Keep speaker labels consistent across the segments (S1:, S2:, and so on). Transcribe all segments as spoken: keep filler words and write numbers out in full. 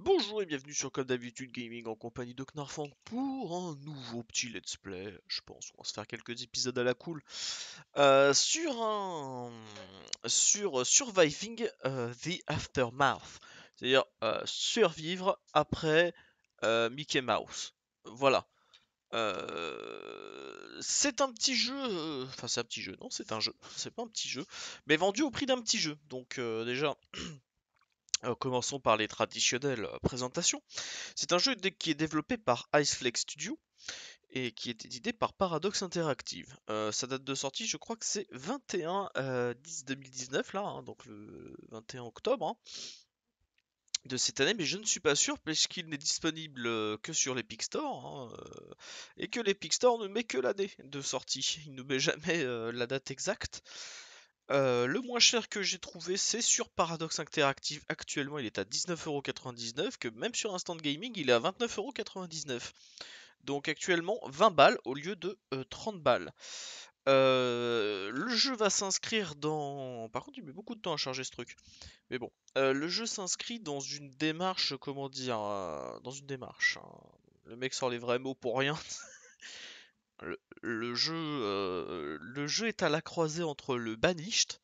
S1: Bonjour et bienvenue sur comme d'habitude Gaming en compagnie de Knarfang pour un nouveau petit let's play. Je pense qu'on va se faire quelques épisodes à la cool euh, sur un sur Surviving euh, the Aftermath, c'est-à-dire euh, survivre après euh, Mickey Mouse. Voilà. Euh, c'est un petit jeu, euh, enfin c'est un petit jeu, non c'est un jeu, c'est pas un petit jeu, mais vendu au prix d'un petit jeu. Donc euh, déjà. Euh, commençons par les traditionnelles euh, présentations. C'est un jeu dé- qui est développé par Iceflake Studio et qui est édité par Paradox Interactive. Euh, sa date de sortie, je crois que c'est vingt et un dix deux mille dix-neuf, là, hein, donc le vingt et un octobre hein, de cette année, mais je ne suis pas sûr puisqu'il n'est disponible euh, que sur l'Epic Store hein, euh, et que l'Epic Store ne met que l'année de sortie. Il ne met jamais euh, la date exacte. Euh, le moins cher que j'ai trouvé, c'est sur Paradox Interactive. Actuellement, il est à dix-neuf euros quatre-vingt-dix-neuf, que même sur Instant Gaming, il est à vingt-neuf euros quatre-vingt-dix-neuf. Donc actuellement, vingt balles au lieu de euh, trente balles. Euh, le jeu va s'inscrire dans... Par contre, il met beaucoup de temps à charger ce truc. Mais bon, euh, le jeu s'inscrit dans une démarche, comment dire, euh, dans une démarche. Hein. Le mec sort les vrais mots pour rien. Le, le jeu, euh, le jeu est à la croisée entre le Banished,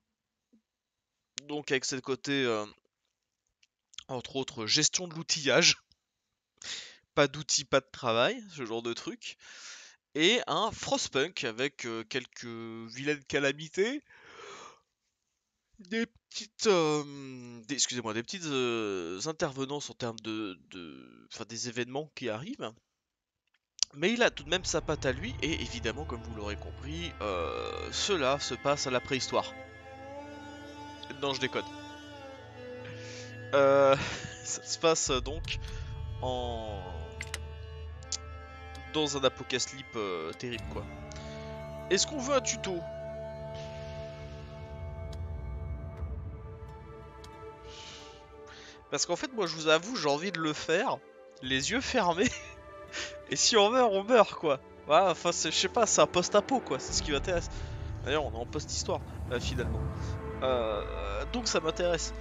S1: donc avec ce côté, euh, entre autres, gestion de l'outillage, pas d'outils, pas de travail, ce genre de truc, et un Frostpunk avec euh, quelques vilaines calamités, des petites, euh, des- excusez-moi, des petites euh, intervenances en termes de, de, enfin des événements qui arrivent. Mais il a tout de même sa patte à lui, et évidemment, comme vous l'aurez compris, euh, cela se passe à la préhistoire. Non, je déconne. Euh, ça se passe euh, donc en dans un apocalypse euh, terrible, quoi. Est-ce qu'on veut un tuto? Parce qu'en fait, moi, je vous avoue, j'ai envie de le faire, les yeux fermés, et si on meurt, on meurt, quoi. Voilà, enfin, je sais pas, c'est un post-apo, quoi, c'est ce qui m'intéresse. D'ailleurs, on est en post-histoire, euh, finalement. Euh, donc, ça m'intéresse.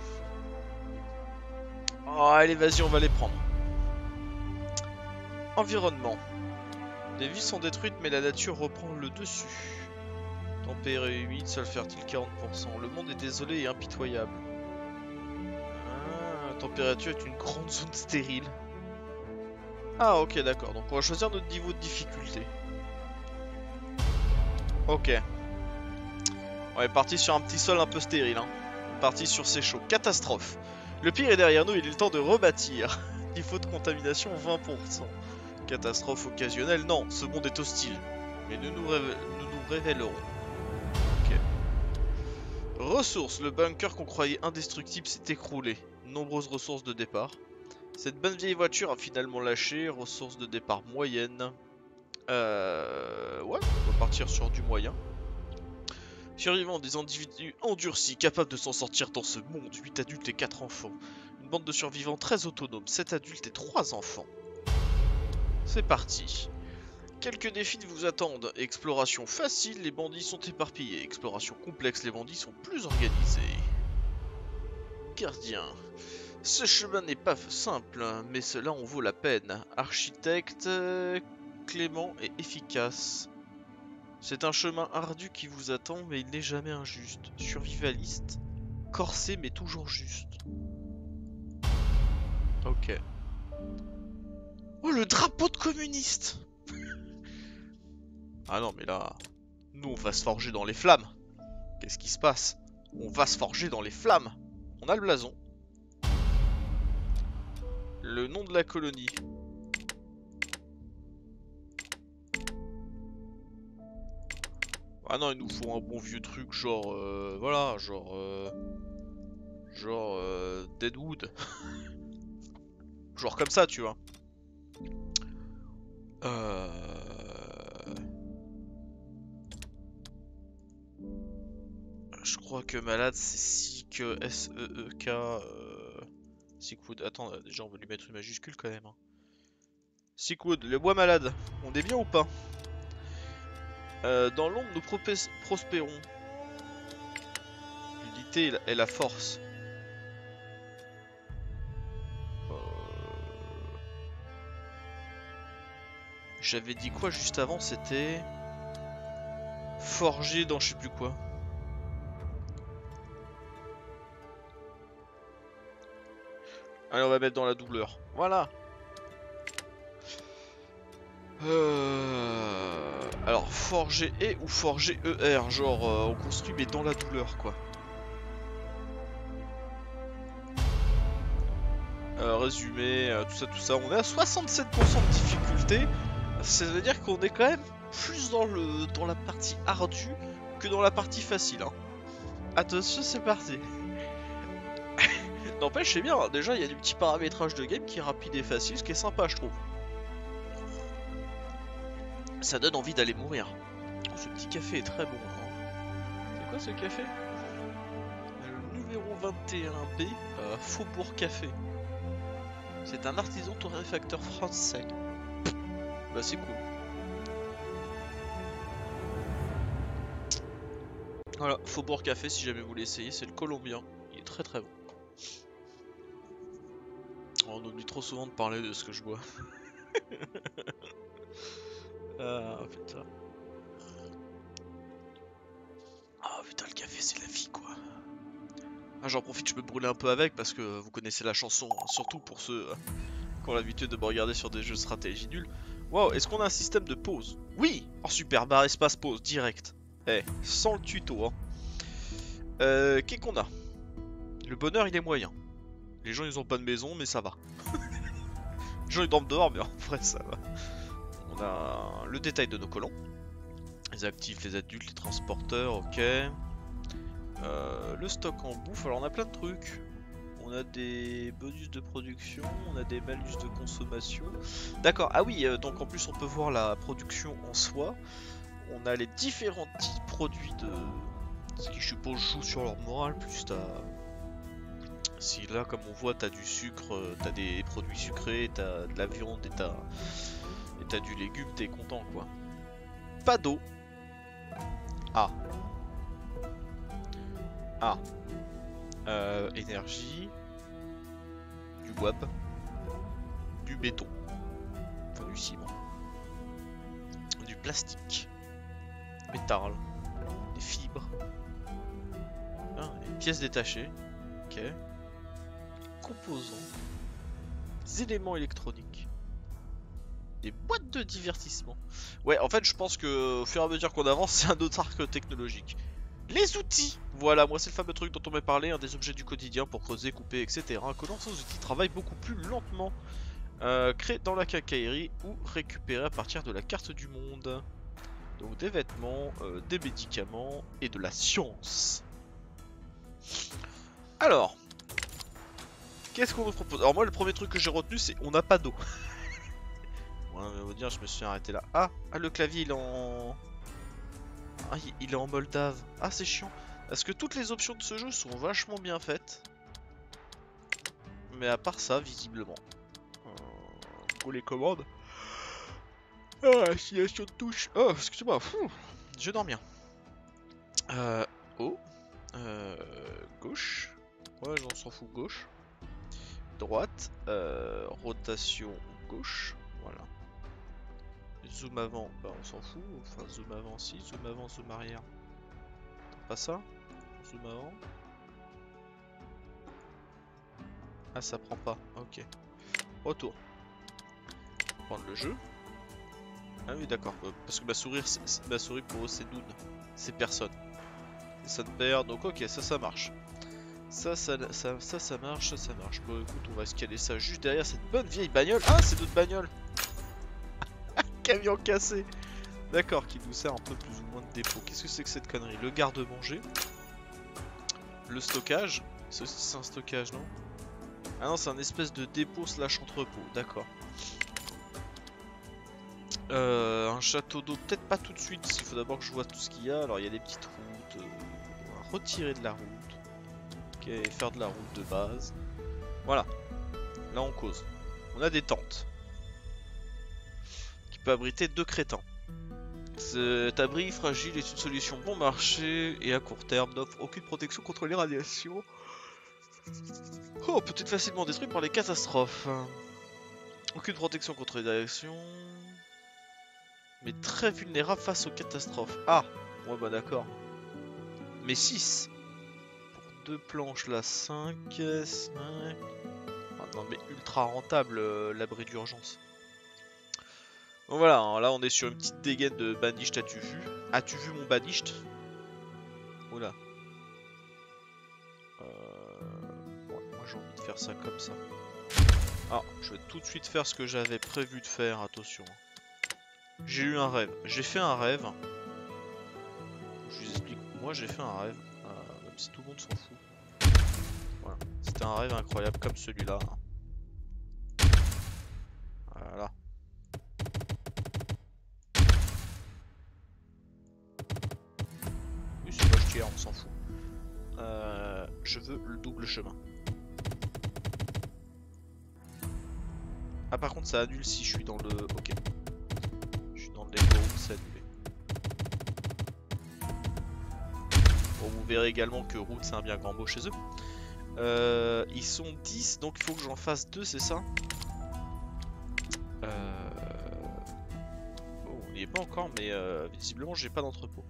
S1: Oh, allez, vas-y, on va les prendre. Environnement. Les villes sont détruites, mais la nature reprend le dessus. Tempéré et humide, sol fertile quarante pour cent. Le monde est désolé et impitoyable. Ah, la température est une grande zone stérile. Ah ok d'accord, donc on va choisir notre niveau de difficulté. Ok. On est parti sur un petit sol un peu stérile. Hein. On est parti sur c'est chaud. Catastrophe. Le pire est derrière nous, il est le temps de rebâtir. Niveau de contamination vingt pour cent. Catastrophe occasionnelle, non, ce monde est hostile. Mais nous nous, révé nous, nous révélerons. Ok. Ressources, le bunker qu'on croyait indestructible s'est écroulé. Nombreuses ressources de départ. Cette bonne vieille voiture a finalement lâché. Ressources de départ moyennes. Euh... Ouais, on va partir sur du moyen. Survivants, des individus endurcis, capables de s'en sortir dans ce monde, huit adultes et quatre enfants. Une bande de survivants très autonome, sept adultes et trois enfants. C'est parti. Quelques défis vous attendent. Exploration facile, les bandits sont éparpillés. Exploration complexe, les bandits sont plus organisés. Gardien. Ce chemin n'est pas simple, mais cela en vaut la peine. Architecte, clément et efficace. C'est un chemin ardu qui vous attend, mais il n'est jamais injuste. Survivaliste, corsé mais toujours juste. Ok. Oh, le drapeau de communiste! Ah non, mais là, nous on va se forger dans les flammes. Qu'est-ce qui se passe? On va se forger dans les flammes. On a le blason. Le nom de la colonie. Ah non, il nous faut un bon vieux truc, genre, euh, voilà, genre, euh, genre, euh, Deadwood. Genre comme ça, tu vois. Euh... Je crois que malade, c'est Sick, S E E K. Euh... Sickwood. Attends, déjà, on va lui mettre une majuscule quand même. Hein. Sickwood, le bois malade. On est bien ou pas? euh, Dans l'ombre, nous prospérons. L'unité et la force. Euh... j'avais dit quoi juste avant? C'était... Forger dans je sais plus quoi. Allez, on va mettre dans la douleur. Voilà. Euh... Alors, forger E ou forger E R. Genre, euh, on construit mais dans la douleur, quoi. Euh, résumé, euh, tout ça, tout ça. On est à soixante-sept pour cent de difficulté. Ça veut dire qu'on est quand même plus dans, le, dans la partie ardue que dans la partie facile. Hein. Attention, c'est parti. N'empêche, c'est bien. Hein. Déjà, il y a du petit paramétrage de game qui est rapide et facile, ce qui est sympa, je trouve. Ça donne envie d'aller mourir. Oh, ce petit café est très bon. Hein. C'est quoi ce café? Le numéro vingt et un B, euh, Faubourg Café. C'est un artisan torréfacteur français. Bah c'est cool. Voilà, Faubourg Café si jamais vous voulez essayer, c'est le colombien. Il est très très bon. Oh, on oublie trop souvent de parler de ce que je bois. Ah putain. Ah putain, le café c'est la vie quoi. Ah, j'en profite, je peux brûler un peu avec parce que vous connaissez la chanson, hein, surtout pour ceux euh, qui ont l'habitude de me regarder sur des jeux de stratégie nuls. Wow, est-ce qu'on a un système de pause? Oui. Oh super, barre espace pause, direct. Eh, sans le tuto hein. Euh, qu'est-ce qu'on a? Le bonheur il est moyen. Les gens ils ont pas de maison mais ça va. Les gens ils dorment dehors mais en vrai ça va. On a le détail de nos colons. Les actifs, les adultes, les transporteurs, ok. Euh, le stock en bouffe, alors on a plein de trucs. On a des bonus de production, on a des malus de consommation. D'accord, ah oui, euh, donc en plus on peut voir la production en soi. On a les différents types produits de... Ce qui je suppose joue sur leur morale, plus t'as... Si là comme on voit t'as du sucre, t'as des produits sucrés, t'as de la viande et t'as... Et t'as du légume, t'es content quoi. Pas d'eau. Ah. Ah. Euh, énergie. Du web. Du béton. Enfin du ciment. Du plastique. Métal. Des fibres. Ah, des pièces détachées. Ok. Composants. Des éléments électroniques. Des boîtes de divertissement. Ouais, en fait, je pense que au fur et à mesure qu'on avance, c'est un autre arc technologique. Les outils. Voilà, moi c'est le fameux truc dont on m'a parlé, hein, des objets du quotidien pour creuser, couper, et cetera. Que ces outils travaillent beaucoup plus lentement. Euh, créés dans la quincaillerie ou récupérés à partir de la carte du monde. Donc des vêtements, euh, des médicaments et de la science. Alors, qu'est-ce qu'on nous propose? Alors moi le premier truc que j'ai retenu c'est on n'a pas d'eau. Ouais, mais on va dire je me suis arrêté là. Ah, ah le clavier il est en... Ah, il est en moldave. Ah c'est chiant. Parce que toutes les options de ce jeu sont vachement bien faites. Mais à part ça, visiblement. Euh, pour les commandes. Ah, assignation de touche. Oh, excusez-moi. Je dors bien. Euh, haut. Euh, gauche. Ouais, j'en s'en fout. Gauche. Droite. Euh, rotation gauche. Voilà. Zoom avant, bah on s'en fout. Enfin, zoom avant, si. Zoom avant, zoom arrière. Pas ça? Zoom avant. Ah, ça prend pas. Ok. Retour. Prendre le jeu. Ah oui, d'accord. Parce que ma souris, ma souris pour eux, c'est Dune. C'est personne. Et ça ne perd. Donc, ok, ça, ça marche. Ça, ça, ça, ça, ça marche. Ça, ça marche. Bon, écoute, on va escaler ça juste derrière cette bonne vieille bagnole. Ah, c'est notre bagnole. Camion cassé. D'accord, qui nous sert un peu plus ou moins de dépôt. Qu'est-ce que c'est que cette connerie? Le garde-manger. Le stockage. C'est un stockage, non? Ah non, c'est un espèce de dépôt slash entrepôt. D'accord. Euh, un château d'eau, peut-être pas tout de suite, parce qu'il faut d'abord que je vois tout ce qu'il y a. Alors il y a des petites routes. Euh, on va retirer de la route. Ok, faire de la route de base. Voilà. Là on cause. On a des tentes. Qui peut abriter deux crétins. Cet abri fragile est une solution bon marché et à court terme n'offre aucune protection contre les radiations. Oh, peut être facilement détruit par les catastrophes. Aucune protection contre les radiations. mais très vulnérable face aux catastrophes. Ah, ouais bah d'accord. Mais six. Pour deux planches là, cinq, cinq. Ah non mais ultra rentable euh, l'abri d'urgence. Donc voilà, hein, là on est sur une petite dégaine de Banished, as-tu vu? As-tu vu mon Banished? Oula. Euh... ouais, moi j'ai envie de faire ça comme ça. Ah, je vais tout de suite faire ce que j'avais prévu de faire, attention. J'ai eu un rêve, j'ai fait un rêve. Je vous explique, moi j'ai fait un rêve, euh, même si tout le monde s'en fout. Voilà, c'était un rêve incroyable comme celui-là. Voilà. Oui, c'est moche tiers, on s'en fout. Euh, je veux le double chemin. Ah par contre ça annule si je suis dans le... Ok. Je suis dans le décor, c'est annulé. Bon, vous verrez également que route c'est un bien grand mot chez eux. Euh, ils sont dix, donc il faut que j'en fasse deux, c'est ça? euh... oh, on n'y est pas encore, mais euh, visiblement j'ai pas d'entrepôt.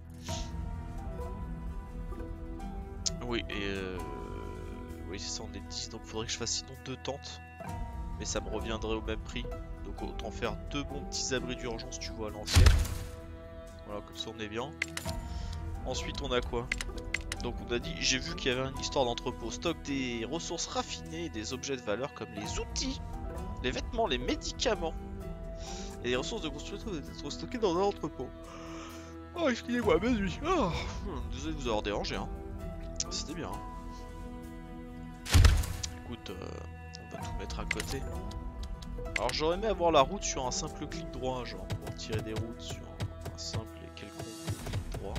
S1: Oui, et euh... oui c'est ça, on est dix, donc il faudrait que je fasse sinon deux tentes. Mais ça me reviendrait au même prix. Donc autant faire deux bons petits abris d'urgence, tu vois, à l'ancienne. Voilà, comme ça on est bien. Ensuite on a quoi? Donc on a dit, j'ai vu qu'il y avait une histoire d'entrepôt. Stock des ressources raffinées et des objets de valeur comme les outils, les vêtements, les médicaments. Et les ressources de construction doivent être stockées dans un entrepôt. Oh excusez-moi, mais oui. Oh, désolé de vous avoir dérangé, hein. C'était bien. Hein. Écoute, euh, on va tout mettre à côté. Alors j'aurais aimé avoir la route sur un simple clic droit, genre pouvoir tirer des routes sur un simple et quelconque clic droit.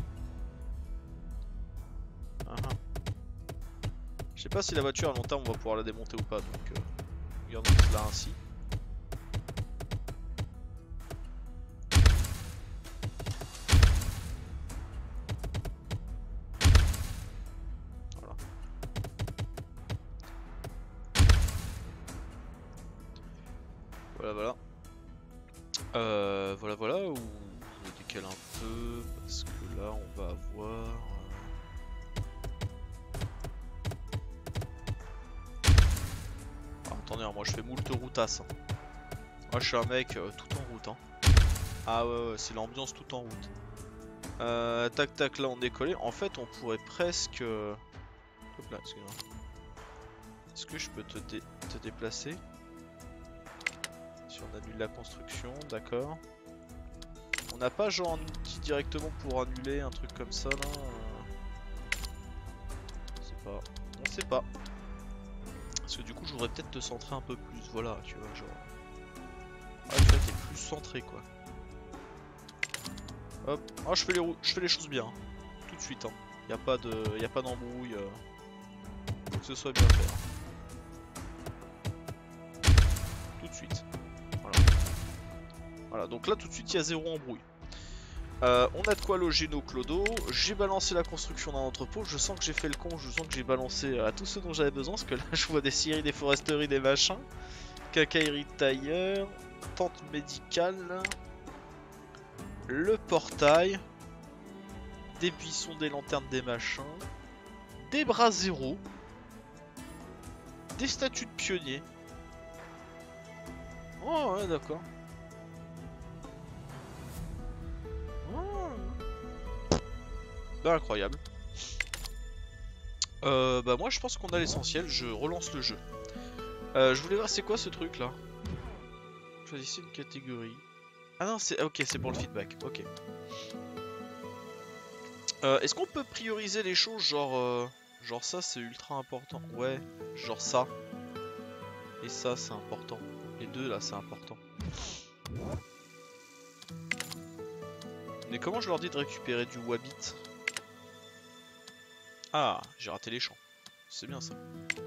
S1: Uh -huh. Je sais pas si la voiture à long terme on va pouvoir la démonter ou pas, donc euh, regardons cela ainsi. Voilà. Voilà voilà. Euh, voilà voilà, ou on décale un peu, parce que là on va avoir... Ah, attendez, hein, moi je fais moult routasse. Hein. Moi je suis un mec euh, tout en route. Hein. Ah ouais, ouais c'est l'ambiance tout en route. Euh, tac tac, là on est collé. En fait on pourrait presque... Hop là, excuse-moi. Est-ce que je peux te, dé te déplacer? Si on annule la construction, d'accord. On n'a pas genre un outil directement pour annuler un truc comme ça là? On sait pas. On sait pas. Parce que du coup je voudrais peut-être te centrer un peu plus, voilà, tu vois, genre... Ah tu vois, t'es plus centré quoi. Hop, ah je fais les, je fais les choses bien, hein. Tout de suite, hein. Y a pas de, y a pas d'embrouille, euh... faut que ce soit bien fait. Hein. Tout de suite. Voilà. Voilà, donc là tout de suite il y a zéro embrouille. Euh, on a de quoi loger nos clodos. J'ai balancé la construction d'un entrepôt. Je sens que j'ai fait le con. Je sens que j'ai balancé à tout ce dont j'avais besoin. Parce que là, je vois des scieries, des foresteries, des machins. Quincaillerie de tailleur. Tente médicale. Le portail. Des buissons, des lanternes, des machins. Des bras zéro. Des statues de pionniers. Oh, ouais, d'accord. Bah incroyable. Euh, bah moi je pense qu'on a l'essentiel, je relance le jeu. Euh, je voulais voir c'est quoi ce truc là. Choisissez une catégorie. Ah non c'est ok, c'est pour le feedback, ok. Euh, Est-ce qu'on peut prioriser les choses genre euh, genre ça c'est ultra important. Ouais, genre ça. Et ça c'est important. Les deux là c'est important. Mais comment je leur dis de récupérer du Wabbit? Ah, j'ai raté les champs. C'est bien ça.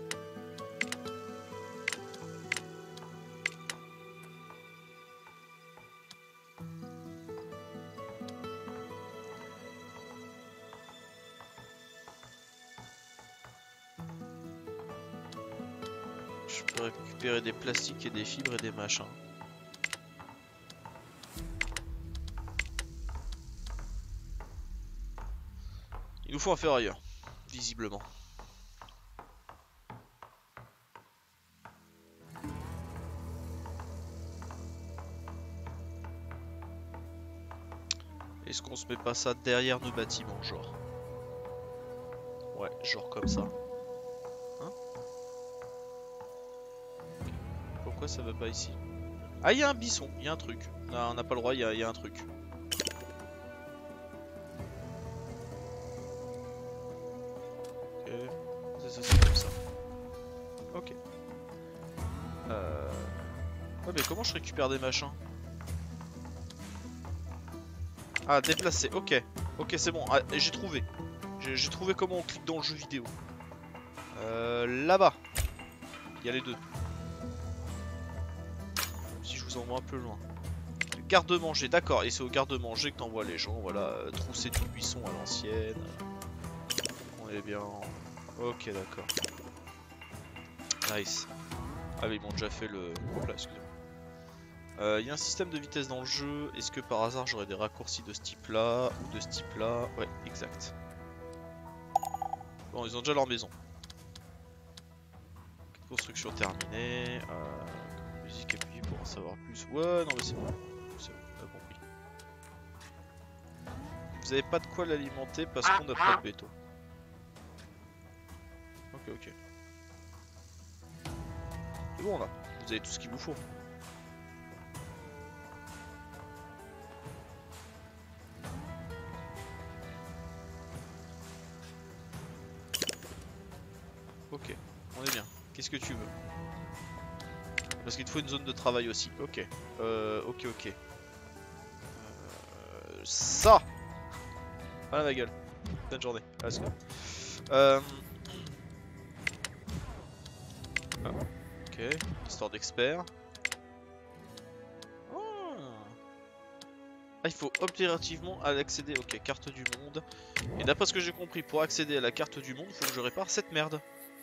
S1: Je peux récupérer des plastiques et des fibres et des machins. nous faut un ferrailleur, visiblement. Est-ce qu'on se met pas ça derrière nos bâtiments, genre? Ouais, genre comme ça. Hein? Pourquoi ça va pas ici? Ah, il y a un buisson, il y a un truc. Non, on n'a pas le droit, il y, y a un truc. Ok, c'est ça, c'est comme ça. Ok. Euh... Ouais, mais comment je récupère des machins? Ah, déplacer, ok. Ok, c'est bon, ah, j'ai trouvé. J'ai trouvé comment on clique dans le jeu vidéo. Euh, Là-bas. Il y a les deux. Si je vous envoie un peu loin. Garde-manger, d'accord. Et c'est au garde-manger que t'envoies les gens. Voilà, euh, trousser du buisson à l'ancienne. On est bien. Ok, d'accord. Nice. Ah, mais ils m'ont déjà fait le. Hop là, excusez-moi. Il euh, y a un système de vitesse dans le jeu. Est-ce que par hasard j'aurais des raccourcis de ce type là ou de ce type là? Ouais, exact. Bon, ils ont déjà leur maison. Construction terminée. Euh, musique appuyée pour en savoir plus. Ouais, non mais c'est bon. C'est bon, on a compris. Vous avez pas de quoi l'alimenter parce qu'on n'a pas de béton. Ok, ok. C'est bon là. Vous avez tout ce qu'il vous faut. Ok, on est bien. Qu'est-ce que tu veux? Parce qu'il te faut une zone de travail aussi. Ok. Euh, ok, ok. Euh, ça Ah ma gueule. Bonne journée. Ah, let's go. Euh... Ah, ok. Histoire d'expert. Ah. Ah, il faut opérativement accéder. Ok, carte du monde. Et d'après ce que j'ai compris, pour accéder à la carte du monde, il faut que je répare cette merde.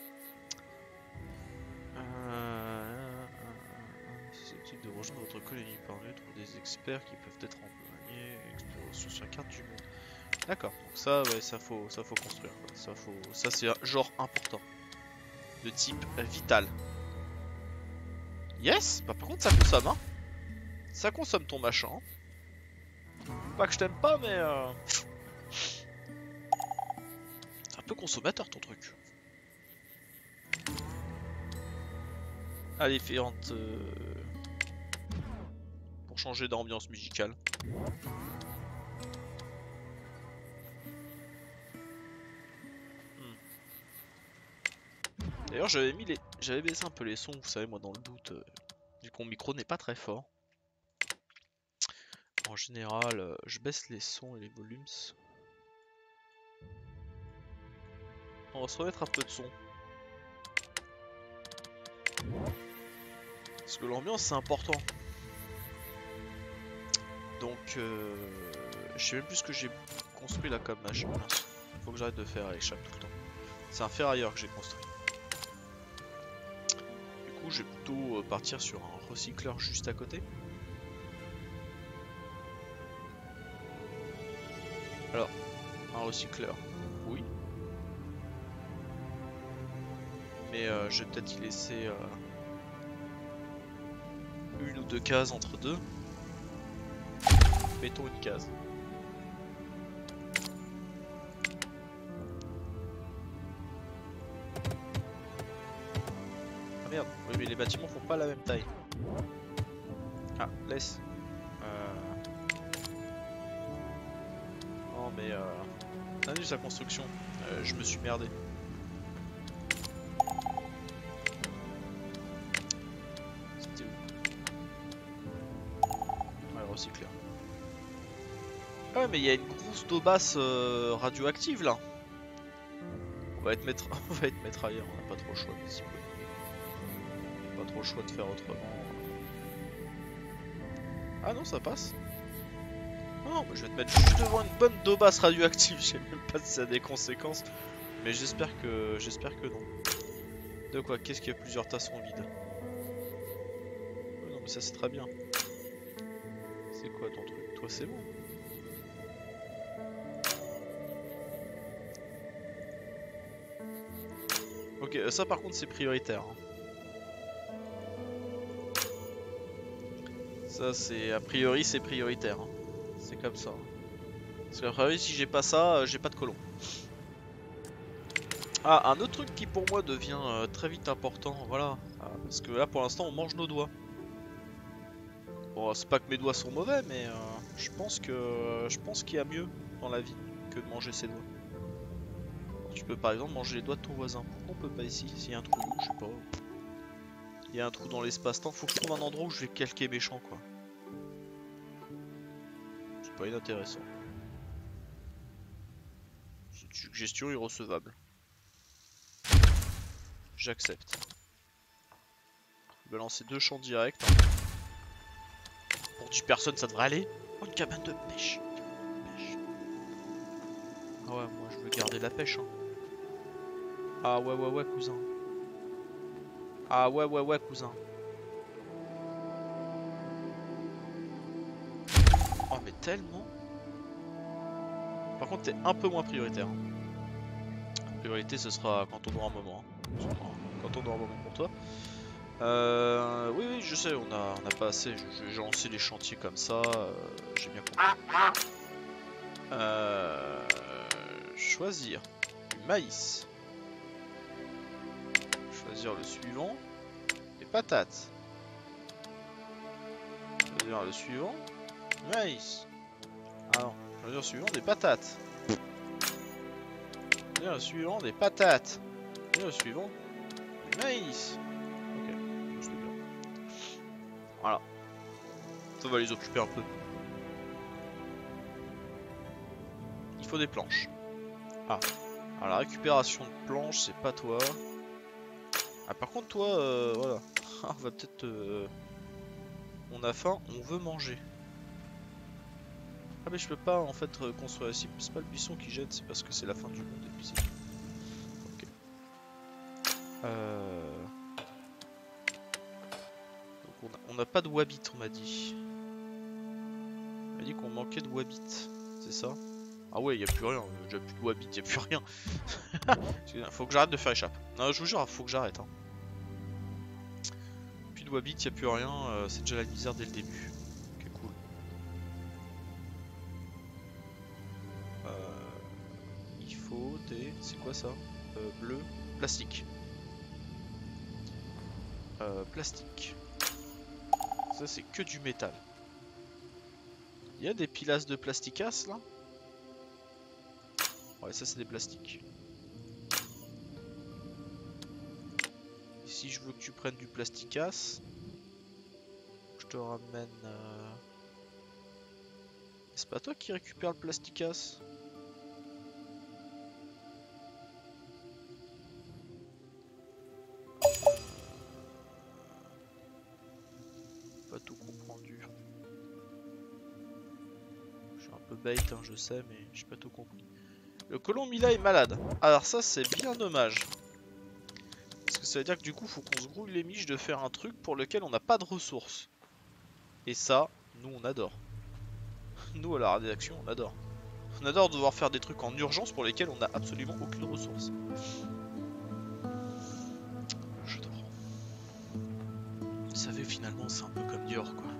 S1: De rejoindre votre colonie parmi trouver des experts qui peuvent être employés, exploration sur la carte du monde. D'accord, donc ça, ouais, ça faut, ça faut construire. Quoi. Ça faut, ça c'est genre important, de type vital. Yes, bah par contre ça consomme, hein. Ça consomme ton machin. Pas que je t'aime pas, mais euh... c'est un peu consommateur ton truc. Allez, différentes. Euh... Pour changer d'ambiance musicale. Hmm. D'ailleurs, j'avais mis les, j'avais baissé un peu les sons, vous savez, moi dans le doute, euh, vu que mon micro n'est pas très fort. En général, euh, je baisse les sons et les volumes. On va se remettre un peu de son. Parce que l'ambiance c'est important. Donc, euh, je sais même plus ce que j'ai construit là comme machin. Faut que j'arrête de faire avec chaque tout le temps. C'est un ferrailleur que j'ai construit. Du coup, je vais plutôt partir sur un recycleur juste à côté. Alors, un recycleur, oui. Mais euh, je vais peut-être y laisser euh, une ou deux cases entre deux. Mettons une case. Ah merde, oui mais les bâtiments font pas la même taille. Ah, laisse. Euh... Non mais euh... on a vu sa construction, euh, je me suis merdé. C'était où? Ouais, recycleur. Ah ouais mais il y a une grosse daubasse euh, radioactive là. On va être maître, on va être maître ailleurs, on n'a pas trop le choix ici. Pas trop le choix de faire autrement. Ah non ça passe. Non, je vais te mettre juste devant une bonne daubasse radioactive, je sais même pas si ça a des conséquences. Mais j'espère que j'espère que non. De quoi? Qu'est-ce qu'il y a plusieurs tassons vides? Oh non mais ça c'est très bien. C'est quoi ton truc? Toi c'est bon. Ok, ça par contre c'est prioritaire. Hein. Ça c'est a priori c'est prioritaire. Hein. C'est comme ça. Parce qu'a priori si j'ai pas ça, euh, j'ai pas de colon. Ah, un autre truc qui pour moi devient euh, très vite important, voilà. Ah, parce que là pour l'instant on mange nos doigts. Bon, c'est pas que mes doigts sont mauvais, mais euh, je pense que je pense qu'il y a mieux dans la vie que de manger ses doigts. Tu peux par exemple manger les doigts de ton voisin. Pourquoi on peut pas ici? S'il y a un trou, je sais pas. Il y a un trou dans l'espace-temps, faut que je trouve un endroit où je vais calquer mes champs quoi. C'est pas inintéressant. C'est une suggestion irrecevable. J'accepte. Je vais lancer deux champs directs. Hein. Pour dix personnes ça devrait aller. Oh, une cabane de pêche. pêche. Ah ouais, moi je veux garder la pêche. Hein. Ah ouais ouais ouais cousin. Ah ouais ouais ouais cousin. Oh mais tellement. Par contre t'es un peu moins prioritaire. Hein. La priorité ce sera quand on aura un moment. Hein. Quand on aura un moment pour toi. Euh, oui oui je sais on a, on a pas assez. J'ai lancé les chantiers comme ça. Euh, J'ai bien compris. Euh, choisir du maïs. Choisir le suivant. Des patates. Choisir le suivant. Maïs. Ah non. Choisir le suivant des patates. Choisir le suivant des patates. Choisir le suivant du maïs. Ok. C'était bien. Voilà. Ça va les occuper un peu. Il faut des planches. Ah. Alors la récupération de planches, c'est pas toi. Ah par contre toi, euh, voilà. On va peut-être... Euh... On a faim, on veut manger. Ah mais je peux pas en fait construire ici, c'est pas le buisson qui jette, c'est parce que c'est la fin du monde et puis c'est... Ok. Euh... Donc on n'a pas de wabbit on m'a dit. On m'a dit qu'on manquait de wabbit, c'est ça? Ah ouais, y a plus rien, j'ai plus de wabbit, y a plus rien. Faut que j'arrête de faire échappe. Non, je vous jure, faut que j'arrête. Hein. Plus de wabbit, y a plus rien, euh, c'est déjà la misère dès le début. Ok, cool. Euh, il faut des... C'est quoi ça? euh, Bleu, plastique. Euh, plastique. Ça c'est que du métal. Il y a des pilasses de plasticas là? Ouais, ça c'est des plastiques. Et si je veux que tu prennes du plasticas, je te ramène... Euh... C'est pas toi qui récupère le plasticas? Pas tout comprendu. Je suis un peu bait, hein, je sais, mais j'ai pas tout compris. Le colon Mila est malade. Alors ça c'est bien dommage. Parce que ça veut dire que du coup faut qu'on se grouille les miches de faire un truc pour lequel on n'a pas de ressources. Et ça, nous on adore. Nous à la rédaction on adore. On adore devoir faire des trucs en urgence pour lesquels on n'a absolument aucune ressource. J'adore. Vous savez finalement c'est un peu comme Dior quoi.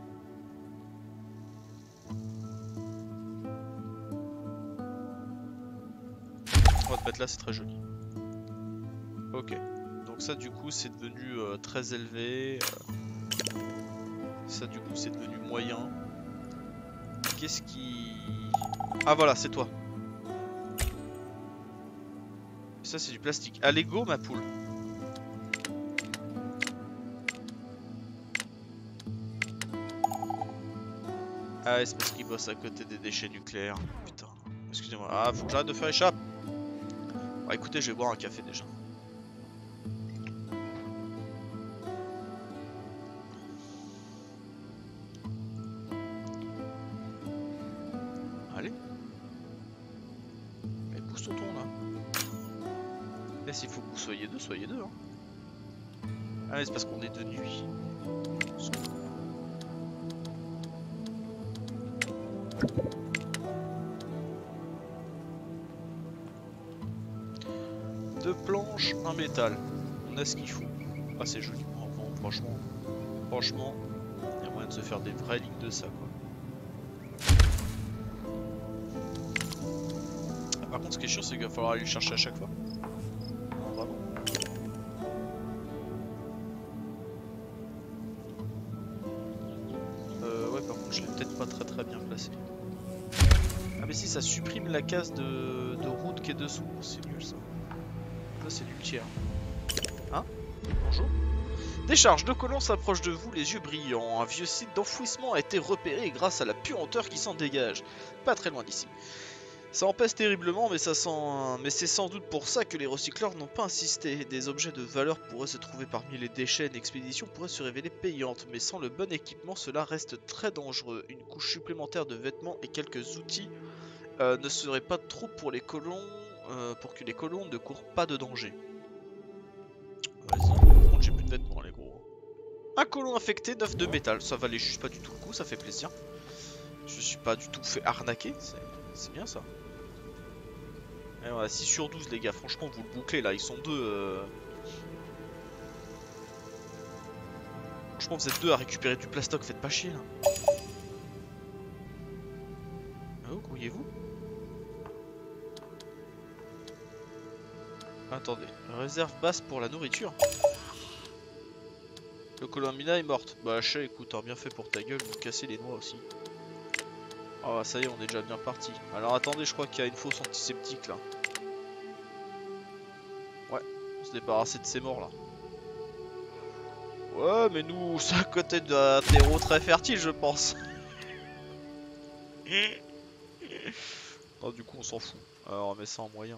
S1: On va te mettre là, c'est très joli. Ok. Donc ça du coup c'est devenu euh, très élevé. Euh... Ça du coup c'est devenu moyen. Qu'est-ce qui... Ah voilà, c'est toi. Ça c'est du plastique. Allez go ma poule. Ah ouais, c'est parce qu'il bosse à côté des déchets nucléaires. Putain, excusez-moi. Ah, faut que j'arrête de faire échappe. Bon, écoutez, je vais boire un café déjà. Allez. Mais pousse ton ton là. Et s'il faut que vous soyez deux, soyez deux. Hein. Ah mais c'est parce qu'on est de nuit. deux planches, un métal. On a ce qu'il faut. Ah c'est joli. Enfin, franchement, franchement, il y a moyen de se faire des vraies lignes de ça quoi. Ah, par contre ce qui est chiant c'est qu'il va falloir aller le chercher à chaque fois. Non, vraiment. Euh, ouais par contre je l'ai peut-être pas très très bien placé. Ah mais si ça supprime la case de, de route qui est dessous, c'est nul ça. Ça c'est du tiers. Hein? Bonjour. Décharge, deux colons s'approchent de vous, les yeux brillants. Un vieux site d'enfouissement a été repéré grâce à la puanteur qui s'en dégage. Pas très loin d'ici. Ça empeste terriblement, mais ça sent... mais c'est sans doute pour ça que les recycleurs n'ont pas insisté. Des objets de valeur pourraient se trouver parmi les déchets, une expédition pourrait se révéler payante, mais sans le bon équipement, cela reste très dangereux. Une couche supplémentaire de vêtements et quelques outils euh, ne seraient pas trop pour les colons, euh, pour que les colons ne courent pas de danger. Vas-y, par contre j'ai plus de vêtements les gros. Un colon infecté, neuf de métal, ça valait juste pas du tout le coup, ça fait plaisir. Je suis pas du tout fait arnaquer, c'est bien ça. Et voilà, six sur douze les gars, franchement vous le bouclez là, ils sont deux. Euh... Franchement vous êtes deux à récupérer du plastoc, faites pas chier là. Oh, grouillez-vous. Attendez, réserve basse pour la nourriture. Le colon Mina est morte. Bah chat écoute, hein, bien fait pour ta gueule, vous cassez les noix aussi. Oh ça y est, on est déjà bien parti. Alors attendez, je crois qu'il y a une fausse antiseptique là. Ouais, on se débarrasser de ces morts là. Ouais, mais nous, c'est à côté d'un terreau très fertile, je pense. Non, du coup, on s'en fout. Alors, on met ça en moyen.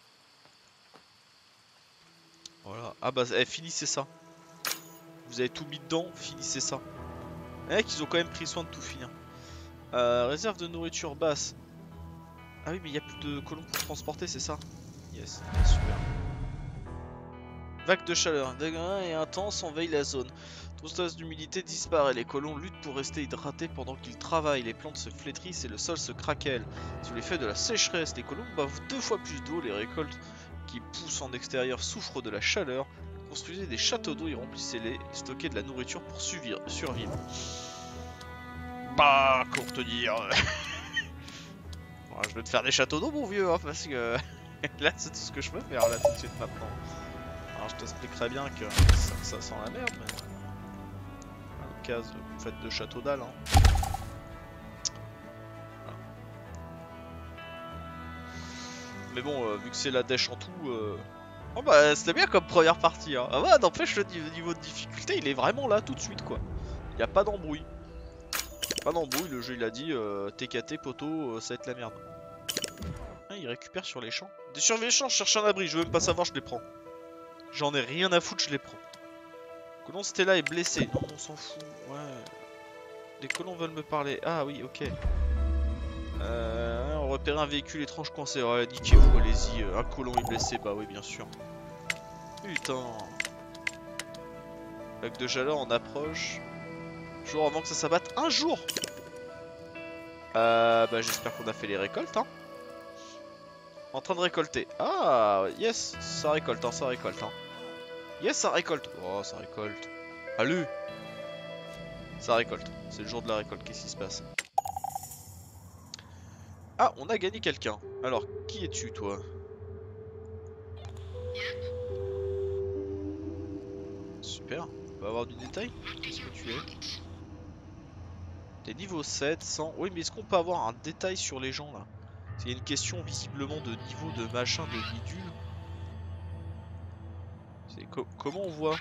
S1: Voilà. Ah bah, eh, finissez ça. Vous avez tout mis dedans, finissez ça. Les mecs, ils ont quand même pris soin de tout finir. Euh, réserve de nourriture basse. Ah oui, mais il n'y a plus de colons pour transporter, c'est ça? Yes, super. Vague de chaleur, dégain et intense envahit la zone. Tout stress d'humidité disparaît. Les colons luttent pour rester hydratés pendant qu'ils travaillent. Les plantes se flétrissent et le sol se craquelle. Sous l'effet de la sécheresse, les colons boivent deux fois plus d'eau. Les récoltes qui poussent en extérieur souffrent de la chaleur. Construisez des châteaux d'eau et remplissez-les. Et stockez de la nourriture pour survivre. Bah, comment te dire. Bon, je vais te faire des châteaux d'eau, mon vieux, hein, parce que là, c'est tout ce que je peux faire là tout de suite maintenant. Alors je t'expliquerai bien que ça, ça sent la merde, mais en cas vous faites de château dalle. Hein. Voilà. Mais bon, euh, vu que c'est la dèche en tout, euh... oh bah c'était bien comme première partie. Hein. Ah bah n'empêche le niveau de difficulté, il est vraiment là tout de suite quoi. Il y a pas d'embrouille. Pas d'embrouille, le jeu il a dit euh, T K T poteau, euh, ça va être la merde. Ah, il récupère sur les champs. Des sur les champs, je cherche un abri, je veux même pas savoir, je les prends. J'en ai rien à foutre, je les prends. Colon Stella est blessé. Non, on s'en fout. Ouais. Les colons veulent me parler. Ah oui, ok. Euh, on repère un véhicule étrange coincé. Ouais, niquez-vous, allez-y. Un colon est blessé. Bah oui, bien sûr. Putain. Vague de chaleur, on approche. Jour avant que ça s'abatte. Un jour. Euh, bah j'espère qu'on a fait les récoltes. Hein. En train de récolter. Ah, yes. Ça récolte, hein, ça récolte. Hein. Yes, ça récolte. Oh, ça récolte. Allez. Ça récolte. C'est le jour de la récolte. Qu'est-ce qui se passe? Ah, on a gagné quelqu'un. Alors, qui es-tu, toi? Super. On va avoir du détail. Qu'est-ce que tu es? T'es niveau sept, cent. Oui, mais est-ce qu'on peut avoir un détail sur les gens, là? Il y a une question, visiblement, de niveau de machin, de bidule. Co comment on voit?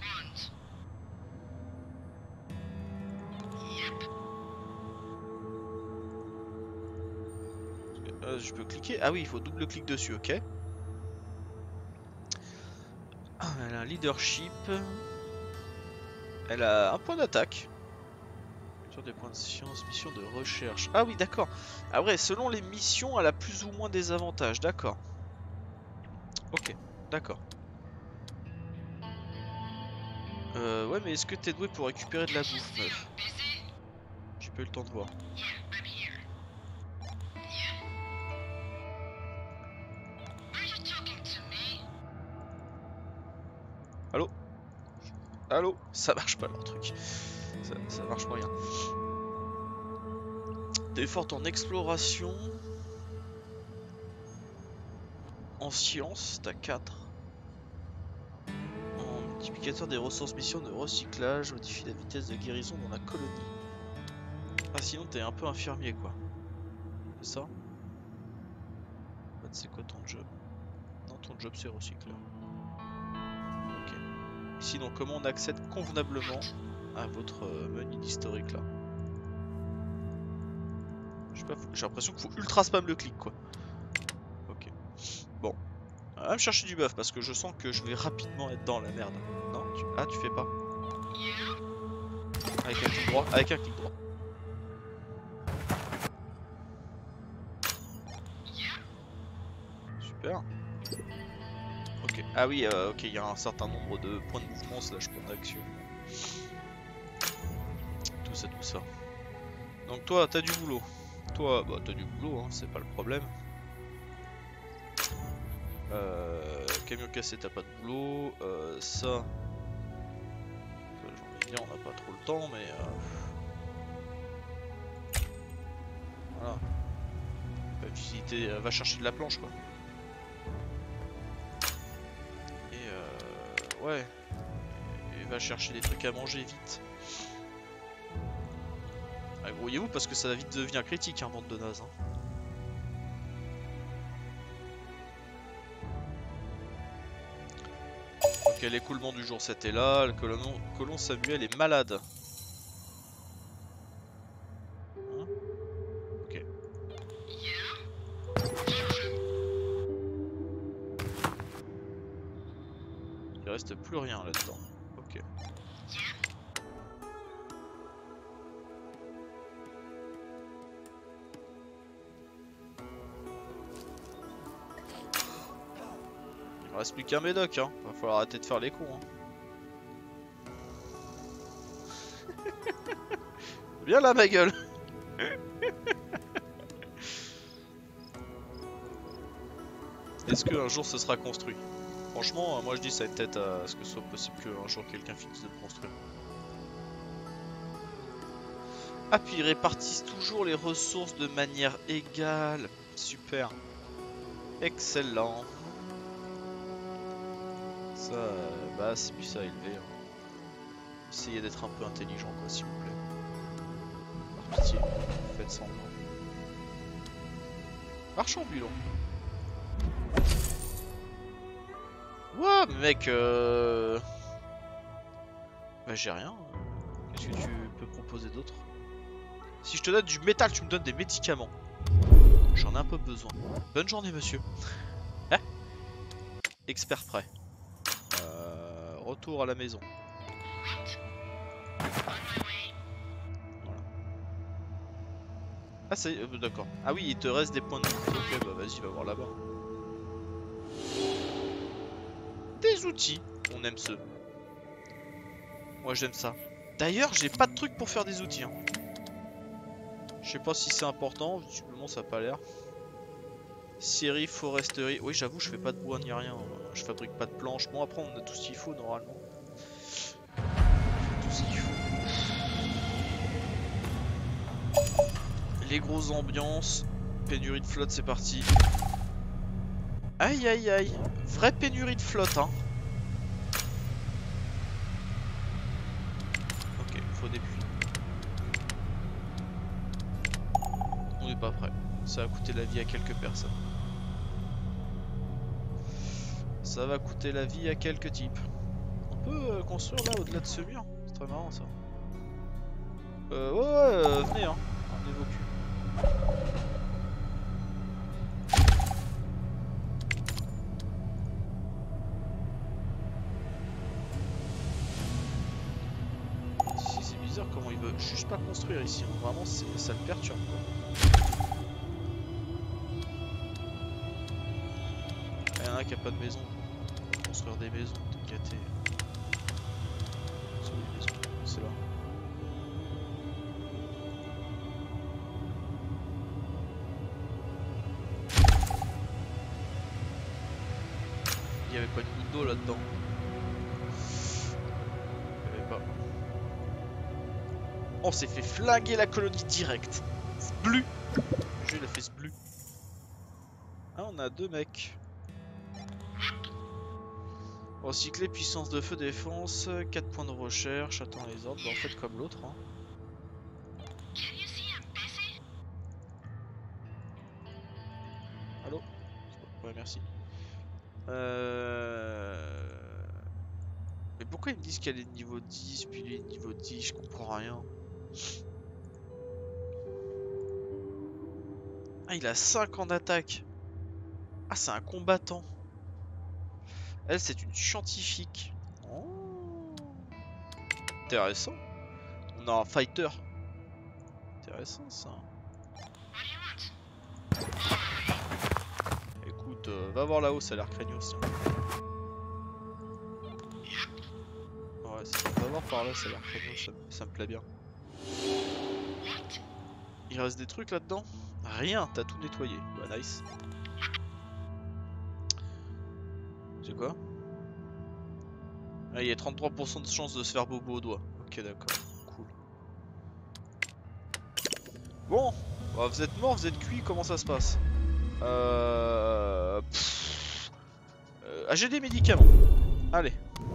S1: euh, Je peux cliquer? Ah oui, il faut double clic dessus, ok. Elle a un leadership. Elle a un point d'attaque. Sur des points de science, mission de recherche. Ah oui, d'accord. Ah ouais, selon les missions, elle a plus ou moins des avantages, d'accord. Ok, d'accord. Euh, ouais, mais est-ce que t'es doué pour récupérer de la bouffe, meuf? J'ai pas eu le temps de voir. Allô? Ça marche pas leur truc. Ça, ça marche moyen. T'es forte en exploration. En sciences, t'as quatre. En multiplicateur des ressources mission de recyclage, modifie la vitesse de guérison dans la colonie. Ah sinon t'es un peu infirmier quoi. C'est ça? C'est quoi ton job? Non, ton job c'est recycleur. Ok. Sinon comment on accède convenablement à votre menu d'historique là? Je sais pas, j'ai l'impression qu'il faut ultra spam le clic quoi. Ok. Bon. On va me chercher du buff parce que je sens que je vais rapidement être dans la merde. Non tu... Ah tu fais pas. Avec un clic droit. Avec un clic droit. Super. Ok. Ah oui, euh, ok, il y a un certain nombre de points de mouvement slash points d'action. Tout ça, tout ça. Donc toi, t'as du boulot. Toi, bah t'as du boulot, hein, c'est pas le problème. Euh, camion cassé, t'as pas de boulot. Euh, ça, j'ai envie de dire, on n'a pas trop le temps, mais euh... voilà. Va, visiter, va chercher de la planche, quoi. Et euh, ouais. Et va chercher des trucs à manger vite. Grouillez-vous parce que ça va vite devenir critique, hein, bande de nazes. Hein. Ok, l'écoulement du jour c'était là. Le colon, colon Samuel est malade. Hein? Ok. Il reste plus rien là-dedans. Ok. Il reste plus qu'un médoc, hein. Va falloir arrêter de faire les cons. Hein. Viens là, ma gueule. Est-ce qu'un jour ce sera construit? Franchement, moi je dis ça peut-être à ce que ce soit possible qu'un jour quelqu'un finisse de le construire. Ah, puis ils répartissent toujours les ressources de manière égale. Super. Excellent. Ça, euh, bah c'est plus ça à élever. Hein. Essayez d'être un peu intelligent quoi s'il vous plaît. Par pitié, faites semblant. Marchand ambulant. Ouais mais mec euh... Bah j'ai rien. Qu'est-ce que tu peux proposer d'autre? Si je te donne du métal, tu me donnes des médicaments. J'en ai un peu besoin. Bonne journée monsieur. Ah. Expert prêt. Euh, retour à la maison. Voilà. Ah c'est euh, d'accord. Ah oui, il te reste des points de vie. Ok, bah vas-y, va voir là-bas. Des outils. On aime ceux. Moi j'aime ça. D'ailleurs, j'ai pas de truc pour faire des outils. Hein. Je sais pas si c'est important. Visiblement, ça a pas l'air. Scierie, foresterie. Oui, j'avoue, je fais pas de bois ni rien. Je fabrique pas de planches. Bon, après, on a tout ce qu'il faut normalement. Tout ce qu'il faut. Les grosses ambiances. Pénurie de flotte, c'est parti. Aïe aïe aïe. Vraie pénurie de flotte, hein. Ok, faut des puits. On n'est pas prêt. Ça va coûter la vie à quelques personnes. Ça va coûter la vie à quelques types. On peut euh, construire là au-delà de ce mur. C'est très marrant ça. Euh, ouais, ouais, euh, venez, hein. On évacue. Si c'est bizarre comment il veut juste pas construire ici. Hein. Vraiment, ça le perturbe quoi. Il y en a qui a pas de maison. Construire des maisons, t'es gâté. C'est où les maisons? C'est là. Il y avait pas une goutte d'eau là-dedans. pas. On s'est fait flinguer la colonie direct. Sblu. Le jeu il a fait sblu. Ah, on a deux mecs. Recycler, puissance de feu, défense, quatre points de recherche, attends les ordres, bah, en fait comme l'autre. Hein. Allô? Ouais, merci. Euh... Mais pourquoi ils me disent qu'elle est niveau dix, puis lui niveau dix, je comprends rien. Ah, il a cinq ans d'attaque. Ah, c'est un combattant. Elle, c'est une scientifique. Oh. Intéressant. On a un fighter. Intéressant ça. Écoute, euh, va voir là-haut, ça a l'air craignos. Ouais, ça, va voir par là, ça a l'air craignos, ça, ça me plaît bien. Il reste des trucs là-dedans? Rien, t'as tout nettoyé. Bah nice. C'est quoi? Ah, il y a trente-trois pour cent de chance de se faire bobo au doigt. Ok, d'accord. Cool. Bon, bah, vous êtes mort, vous êtes cuit, comment ça se passe? Euh... Pff... euh... Ah, j'ai des médicaments. Allez.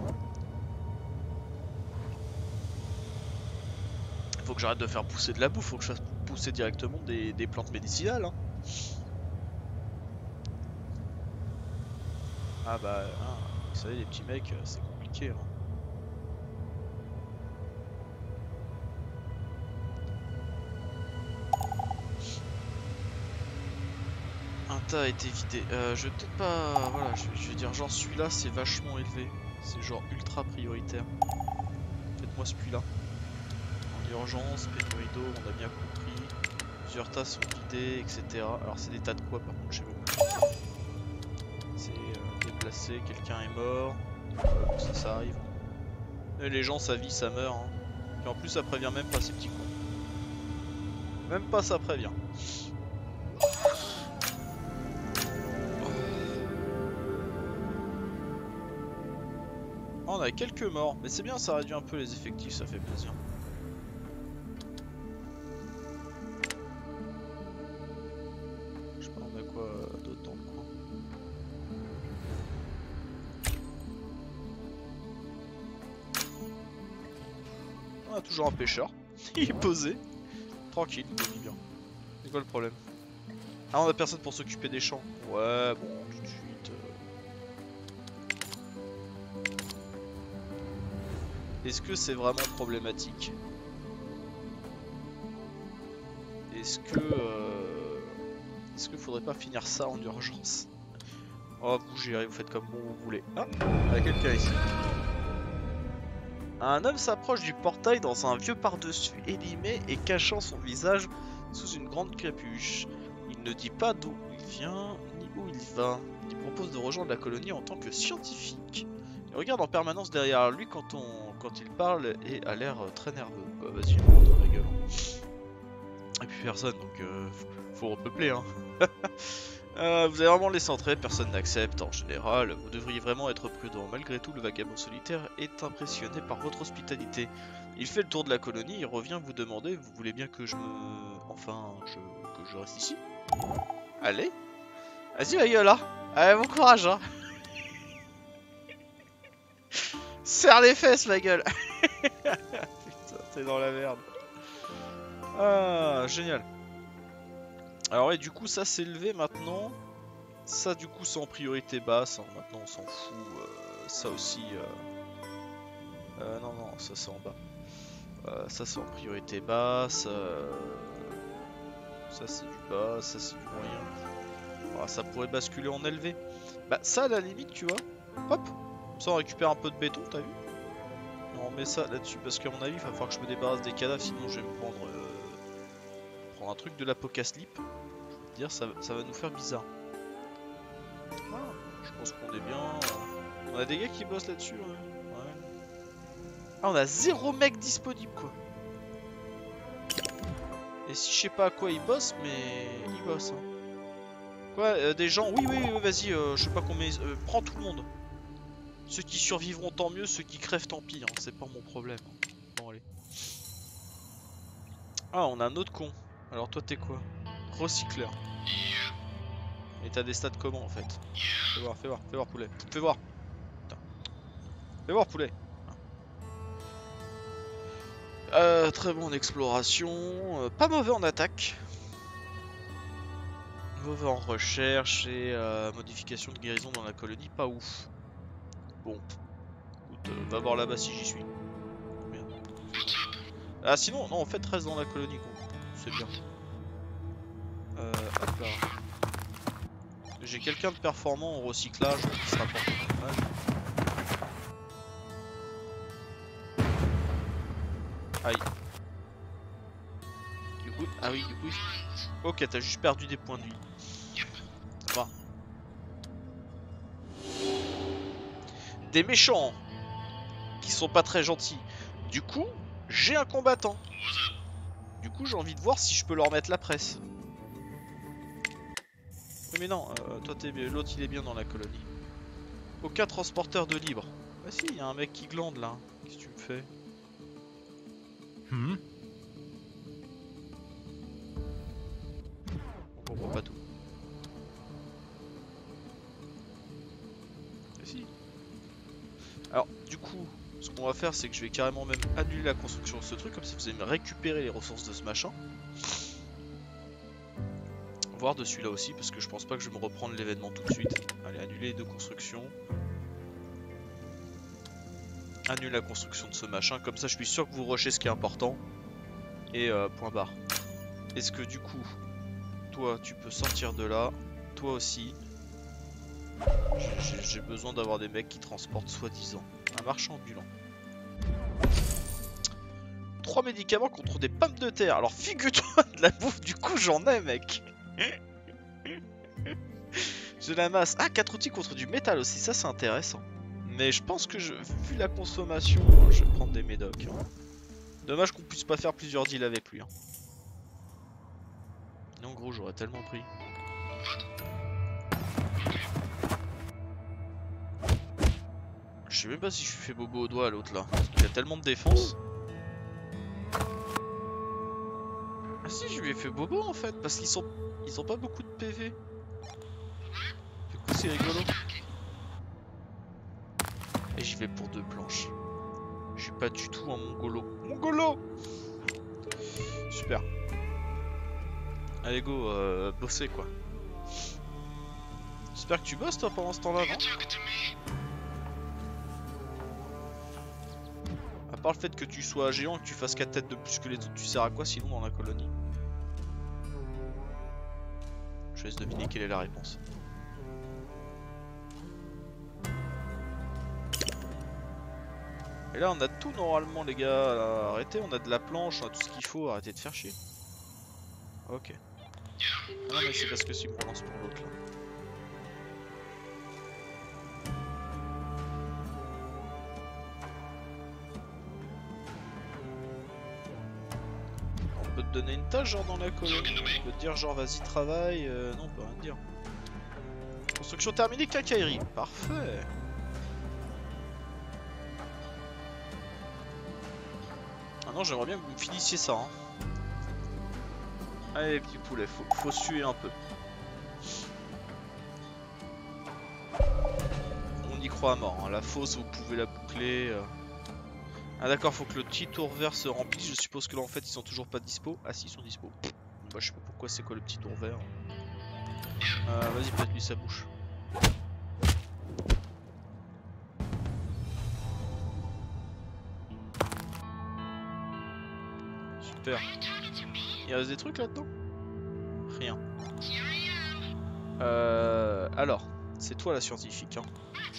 S1: Faut que j'arrête de faire pousser de la bouffe, faut que je fasse pousser directement des, des plantes médicinales. Hein. Ah bah, hein, vous savez, les petits mecs, c'est compliqué. Hein. Un tas a été vidé. Euh, je vais peut-être pas... Voilà, je, je vais dire genre celui-là c'est vachement élevé. C'est genre ultra prioritaire. Faites-moi celui-là. En urgence, pénurie d'eau, on a bien compris. Plusieurs tas sont vidés, et cetera. Alors c'est des tas de quoi par contre, je sais pas. C'est euh, déplacé, quelqu'un est mort. Euh, ça, ça arrive. Et les gens, sa vie, ça meurt. Hein. Et en plus ça prévient même pas ces petits cons. Même pas ça prévient. On a quelques morts, mais c'est bien, ça réduit un peu les effectifs, ça fait plaisir. Je sais pas, on a quoi d'autre dans le coin? On a toujours un pêcheur, il est posé, tranquille, il vit bien. C'est quoi le problème? Ah, on a personne pour s'occuper des champs. Ouais, bon, tout de suite. Est-ce que c'est vraiment problématique? Est-ce que... Euh... Est-ce qu'il faudrait pas finir ça en urgence? Oh, vous gérez, vous faites comme bon vous voulez. Ah, il y a quelqu'un ici. Un homme s'approche du portail dans un vieux par-dessus élimé et cachant son visage sous une grande capuche. Il ne dit pas d'où il vient ni où il va. Il propose de rejoindre la colonie en tant que scientifique. Il regarde en permanence derrière lui quand, on, quand il parle et a l'air très nerveux. Bah, vas-y, rentre dans la gueule. Et puis personne, donc euh, faut, faut repeupler. Hein. euh, vous avez vraiment laissé entrer, personne n'accepte en général. Vous devriez vraiment être prudent. Malgré tout, le vagabond solitaire est impressionné par votre hospitalité. Il fait le tour de la colonie, il revient vous demander, vous voulez bien que je me... Enfin, je... que je reste ici? Allez. Vas-y ma gueule là. Allez, bon courage hein. Serre les fesses ma gueule. Putain, t'es dans la merde. Ah, génial. Alors ouais, du coup ça s'est levé maintenant. Ça du coup c'est en priorité basse. Hein. Maintenant on s'en fout. Euh, ça aussi. Euh... Euh, non non, ça c'est en bas. Euh, ça c'est en priorité basse. Euh... Ça c'est du bas, ça c'est du moyen. Ah, ça pourrait basculer en élevé. Bah ça à la limite tu vois. Hop. Ça on récupère un peu de béton, t'as vu? Et on met ça là-dessus parce qu'à mon avis il va falloir que je me débarrasse des cadavres sinon je vais me prendre, euh, prendre un truc de l'apocalypse. Je veux dire ça, ça va nous faire bizarre. Ah, je pense qu'on est bien. On a des gars qui bossent là-dessus. Ouais. Ouais. Ah on a zéro mec disponible quoi. Et si je sais pas à quoi ils bossent mais ils bossent. Hein. Quoi euh, des gens? Oui oui, oui vas-y, euh, je sais pas combien. Euh, prends tout le monde. Ceux qui survivront tant mieux, ceux qui crèvent tant pis, hein. C'est pas mon problème. Bon allez. Ah, on a un autre con. Alors toi t'es quoi? Recycleur. Et t'as des stats comment en fait? Fais voir, fais voir, fais voir poulet. Fais voir. Putain. Fais voir poulet. Euh, très bon en exploration. Euh, pas mauvais en attaque. Mauvais en recherche et euh, modification de guérison dans la colonie, pas ouf. Bon. Écoute, euh, va voir là-bas si j'y suis. Merde. Ah sinon, non en fait reste dans la colonie con. C'est bien. Euh, hop là. J'ai quelqu'un de performant en recyclage qui se rapporte pas mal. Aïe. Du coup, ah oui, du coup. Ok, t'as juste perdu des points de vie. Ça va. Des méchants qui sont pas très gentils. Du coup, j'ai un combattant. Du coup, j'ai envie de voir si je peux leur mettre la presse. Mais non, euh, toi t'es l'autre il est bien dans la colonie. Aucun transporteur de libre. Bah si, il y a un mec qui glande là. Qu'est-ce que tu me fais?
S2: Hmm.
S1: On comprend pas tout. Bah si. Alors, du coup, ce qu'on va faire, c'est que je vais carrément même annuler la construction de ce truc, comme ça vous allez me récupérer les ressources de ce machin. Voir de celui-là aussi, parce que je pense pas que je vais me reprendre l'événement tout de suite. Allez, annuler les deux constructions. Annule la construction de ce machin, comme ça je suis sûr que vous rushez ce qui est important. Et euh, point barre. Est-ce que du coup, toi tu peux sortir de là, toi aussi. J'ai besoin d'avoir des mecs qui transportent soi-disant. Un marchand ambulant. Trois médicaments contre des pommes de terre. Alors figure-toi de la bouffe, du coup j'en ai mec. Je la masse. Ah, quatre outils contre du métal aussi, ça c'est intéressant. Mais je pense que je, vu la consommation, je vais prendre des médocs. Hein. Dommage qu'on puisse pas faire plusieurs deals avec lui. Hein. Non gros, j'aurais tellement pris. Je sais même pas si je fais bobo au doigt à l'autre là. Parce qu'il a tellement de défense. Ah si, je lui ai fait bobo en fait. Parce qu'ils sont ils ont pas beaucoup de P V. Du coup c'est rigolo. Et j'y vais pour deux planches. Je suis pas du tout un mongolo. Mongolo! Super. Allez go, euh, bosser quoi. J'espère que tu bosses toi pendant ce temps-là, non? À part le fait que tu sois géant et que tu fasses quatre têtes de plus que les autres, tu sers à quoi sinon dans la colonie? Je laisse deviner quelle est la réponse. Et là on a tout normalement les gars, là. Arrêtez, on a de la planche, on a tout ce qu'il faut, arrêtez de faire chier. Ok. Ah non mais c'est parce que si on relance pour l'autre là. On peut te donner une tâche genre dans la colonie, on peut te dire genre vas-y travaille, euh, non on peut rien te dire. Construction terminée, quincaillerie, parfait. Ah non, j'aimerais bien que vous finissiez ça. Hein. Allez, les petits poulets, faut, faut suer un peu. On y croit à mort. Hein. La fosse, vous pouvez la boucler. Euh... Ah d'accord, faut que le petit tour vert se remplisse. Je suppose que là, en fait, ils sont toujours pas dispo. Ah si, ils sont dispo. Bah, je sais pas pourquoi c'est quoi le petit tour vert. Euh, Vas-y, pète-lui sa bouche. Super. Il reste des trucs là-dedans? Rien. Euh, alors, c'est toi la scientifique. Hein.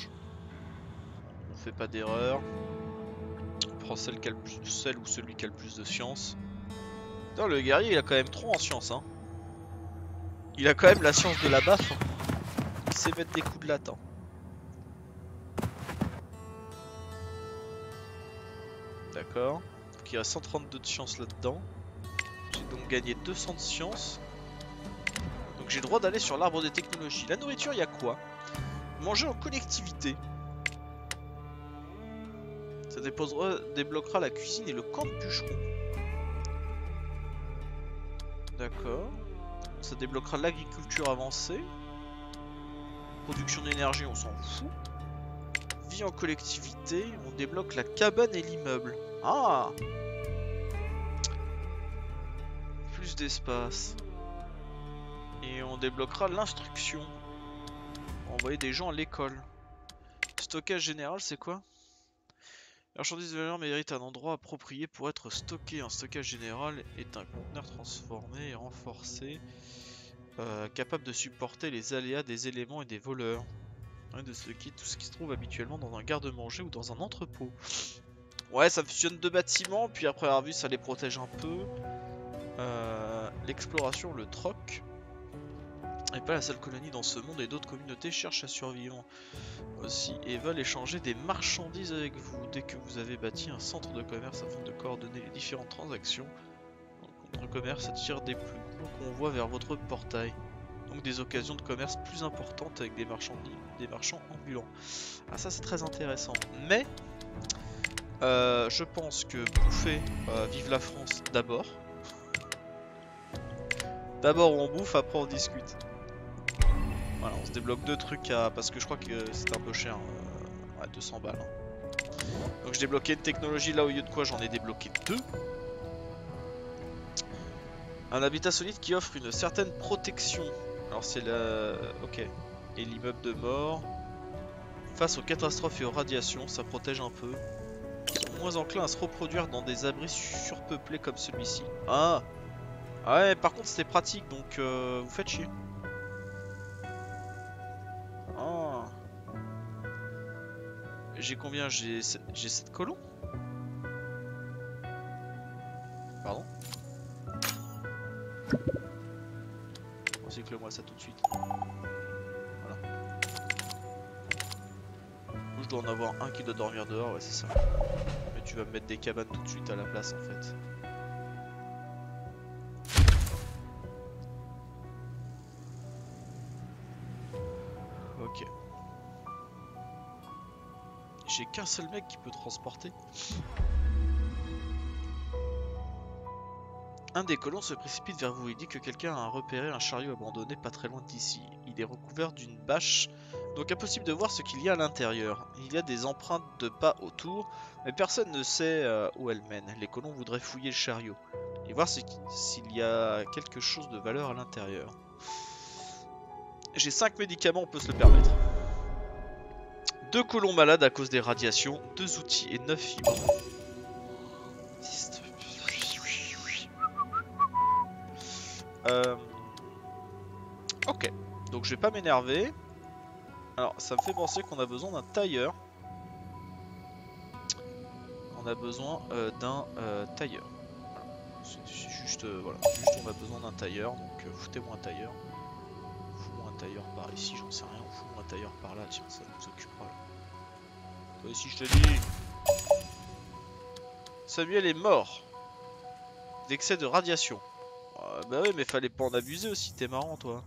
S1: On fait pas d'erreur. On prend celle, qui a le plus, celle ou celui qui a le plus de science. Putain, le guerrier il a quand même trop en science. Hein. Il a quand même la science de la baffe. Hein. Il sait mettre des coups de latin. D'accord. Il reste cent trente-deux de science là-dedans. J'ai donc gagné deux cents de science. Donc j'ai le droit d'aller sur l'arbre des technologies. La nourriture, il y a quoi? Manger en collectivité. Ça déposera, débloquera la cuisine et le camp de bûcheron. D'accord. Ça débloquera l'agriculture avancée. Production d'énergie, on s'en fout. Vie en collectivité, on débloque la cabane et l'immeuble. Ah! Plus d'espace. Et on débloquera l'instruction. Envoyer des gens à l'école. Stockage général, c'est quoi? Marchandises de valeur mérite un endroit approprié pour être stocké. Un stockage général est un conteneur transformé et renforcé, euh, capable de supporter les aléas des éléments et des voleurs. Ouais, de stocker tout ce qui se trouve habituellement dans un garde-manger ou dans un entrepôt. Ouais, ça fusionne deux bâtiments, puis après avoir vu, ça les protège un peu. Euh, L'exploration, le troc. Et pas la seule colonie dans ce monde, et d'autres communautés cherchent à survivre aussi et veulent échanger des marchandises avec vous. Dès que vous avez bâti un centre de commerce afin de coordonner les différentes transactions, le contre-commerce attire des plus gros convois vers votre portail. Donc des occasions de commerce plus importantes avec des marchandises, des marchands ambulants. Ah, ça c'est très intéressant. Mais euh, je pense que bouffer, euh, vive la France d'abord. D'abord on bouffe, après on discute. Voilà, on se débloque deux trucs à... parce que je crois que c'était un peu cher. Euh... Ouais, deux cents balles. Hein. Donc je débloquais une technologie là au lieu de quoi j'en ai débloqué deux. Un habitat solide qui offre une certaine protection. Alors c'est la... Ok. Et l'immeuble de mort. Face aux catastrophes et aux radiations, ça protège un peu. Ils sont moins enclins à se reproduire dans des abris surpeuplés comme celui-ci. Ah. Ah ouais, par contre c'était pratique, donc euh, vous faites chier. Ah. J'ai combien? J'ai sept colons? Pardon? Recycle-moi ça tout de suite. Voilà. Je dois en avoir un qui doit dormir dehors, ouais c'est ça. Mais tu vas me mettre des cabanes tout de suite à la place en fait. Ok. J'ai qu'un seul mec qui peut transporter. Un des colons se précipite vers vous et dit que quelqu'un a repéré un chariot abandonné pas très loin d'ici. Il est recouvert d'une bâche, donc impossible de voir ce qu'il y a à l'intérieur. Il y a des empreintes de pas autour, mais personne ne sait euh, où elles mènent. Les colons voudraient fouiller le chariot et voir s'il y a quelque chose de valeur à l'intérieur. J'ai cinq médicaments, on peut se le permettre. Deux colons malades à cause des radiations, deux outils et neuf fibres. Euh... Ok, donc je vais pas m'énerver. Alors ça me fait penser qu'on a besoin d'un tailleur. On a besoin euh, d'un euh, tailleur. Voilà. C'est juste, euh, voilà. Juste on a besoin d'un tailleur, donc euh, foutez-moi un tailleur. Fous-moi un tailleur par ici, j'en sais rien. Fous-moi un tailleur par là, tiens, ça nous occupera là. Toi ici je te dis. Samuel est mort d'excès de radiation. Euh, bah ouais mais fallait pas en abuser aussi, t'es marrant toi.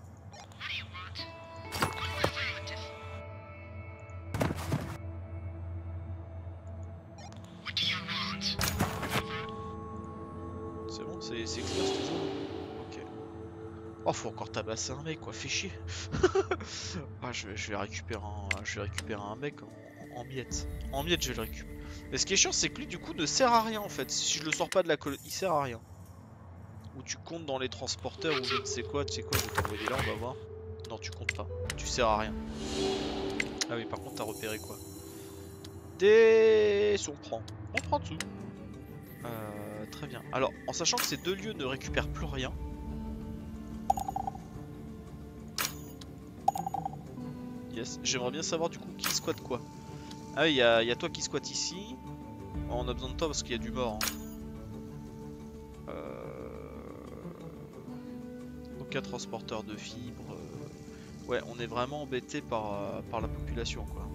S1: C'est bon, c'est express toujours. Ok. Oh faut encore tabasser un mec quoi, fais chier. Ah je vais, je vais récupérer un. Je vais récupérer un mec en, en miettes. En miettes je vais le récupérer. Mais ce qui est chiant c'est que lui du coup ne sert à rien en fait. Si je le sors pas de la colonie, il sert à rien. Ou tu comptes dans les transporteurs ou je ne sais quoi, tu sais quoi, je vais t'envoyer là, on va voir. Non, tu comptes pas, tu sers à rien. Ah oui, par contre, t'as repéré quoi? Des... Si on prend, on prend tout. Euh, très bien. Alors, en sachant que ces deux lieux ne récupèrent plus rien. Yes, j'aimerais bien savoir du coup qui squatte quoi. Ah oui, il y, y a toi qui squatte ici. Oh, on a besoin de toi parce qu'il y a du mort. Hein. Aucun transporteur de fibres. Euh... Ouais, on est vraiment embêté par, euh, par la population quoi.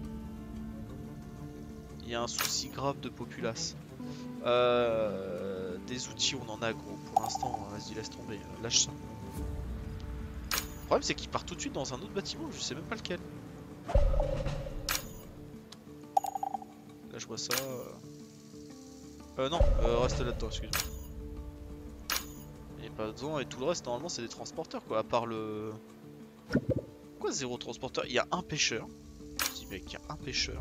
S1: Il y a un souci grave de populace. Euh... Des outils, on en a gros. Pour l'instant, vas-y, laisse tomber. Lâche ça. Le problème, c'est qu'il part tout de suite dans un autre bâtiment. Je sais même pas lequel. Là je vois ça. Euh, euh non, euh, reste là-dedans, excuse-moi. Il n'y a pas besoin et tout le reste normalement c'est des transporteurs quoi, à part le... Pourquoi zéro transporteur? Il y a un pêcheur. Je dis mec, il y a un pêcheur.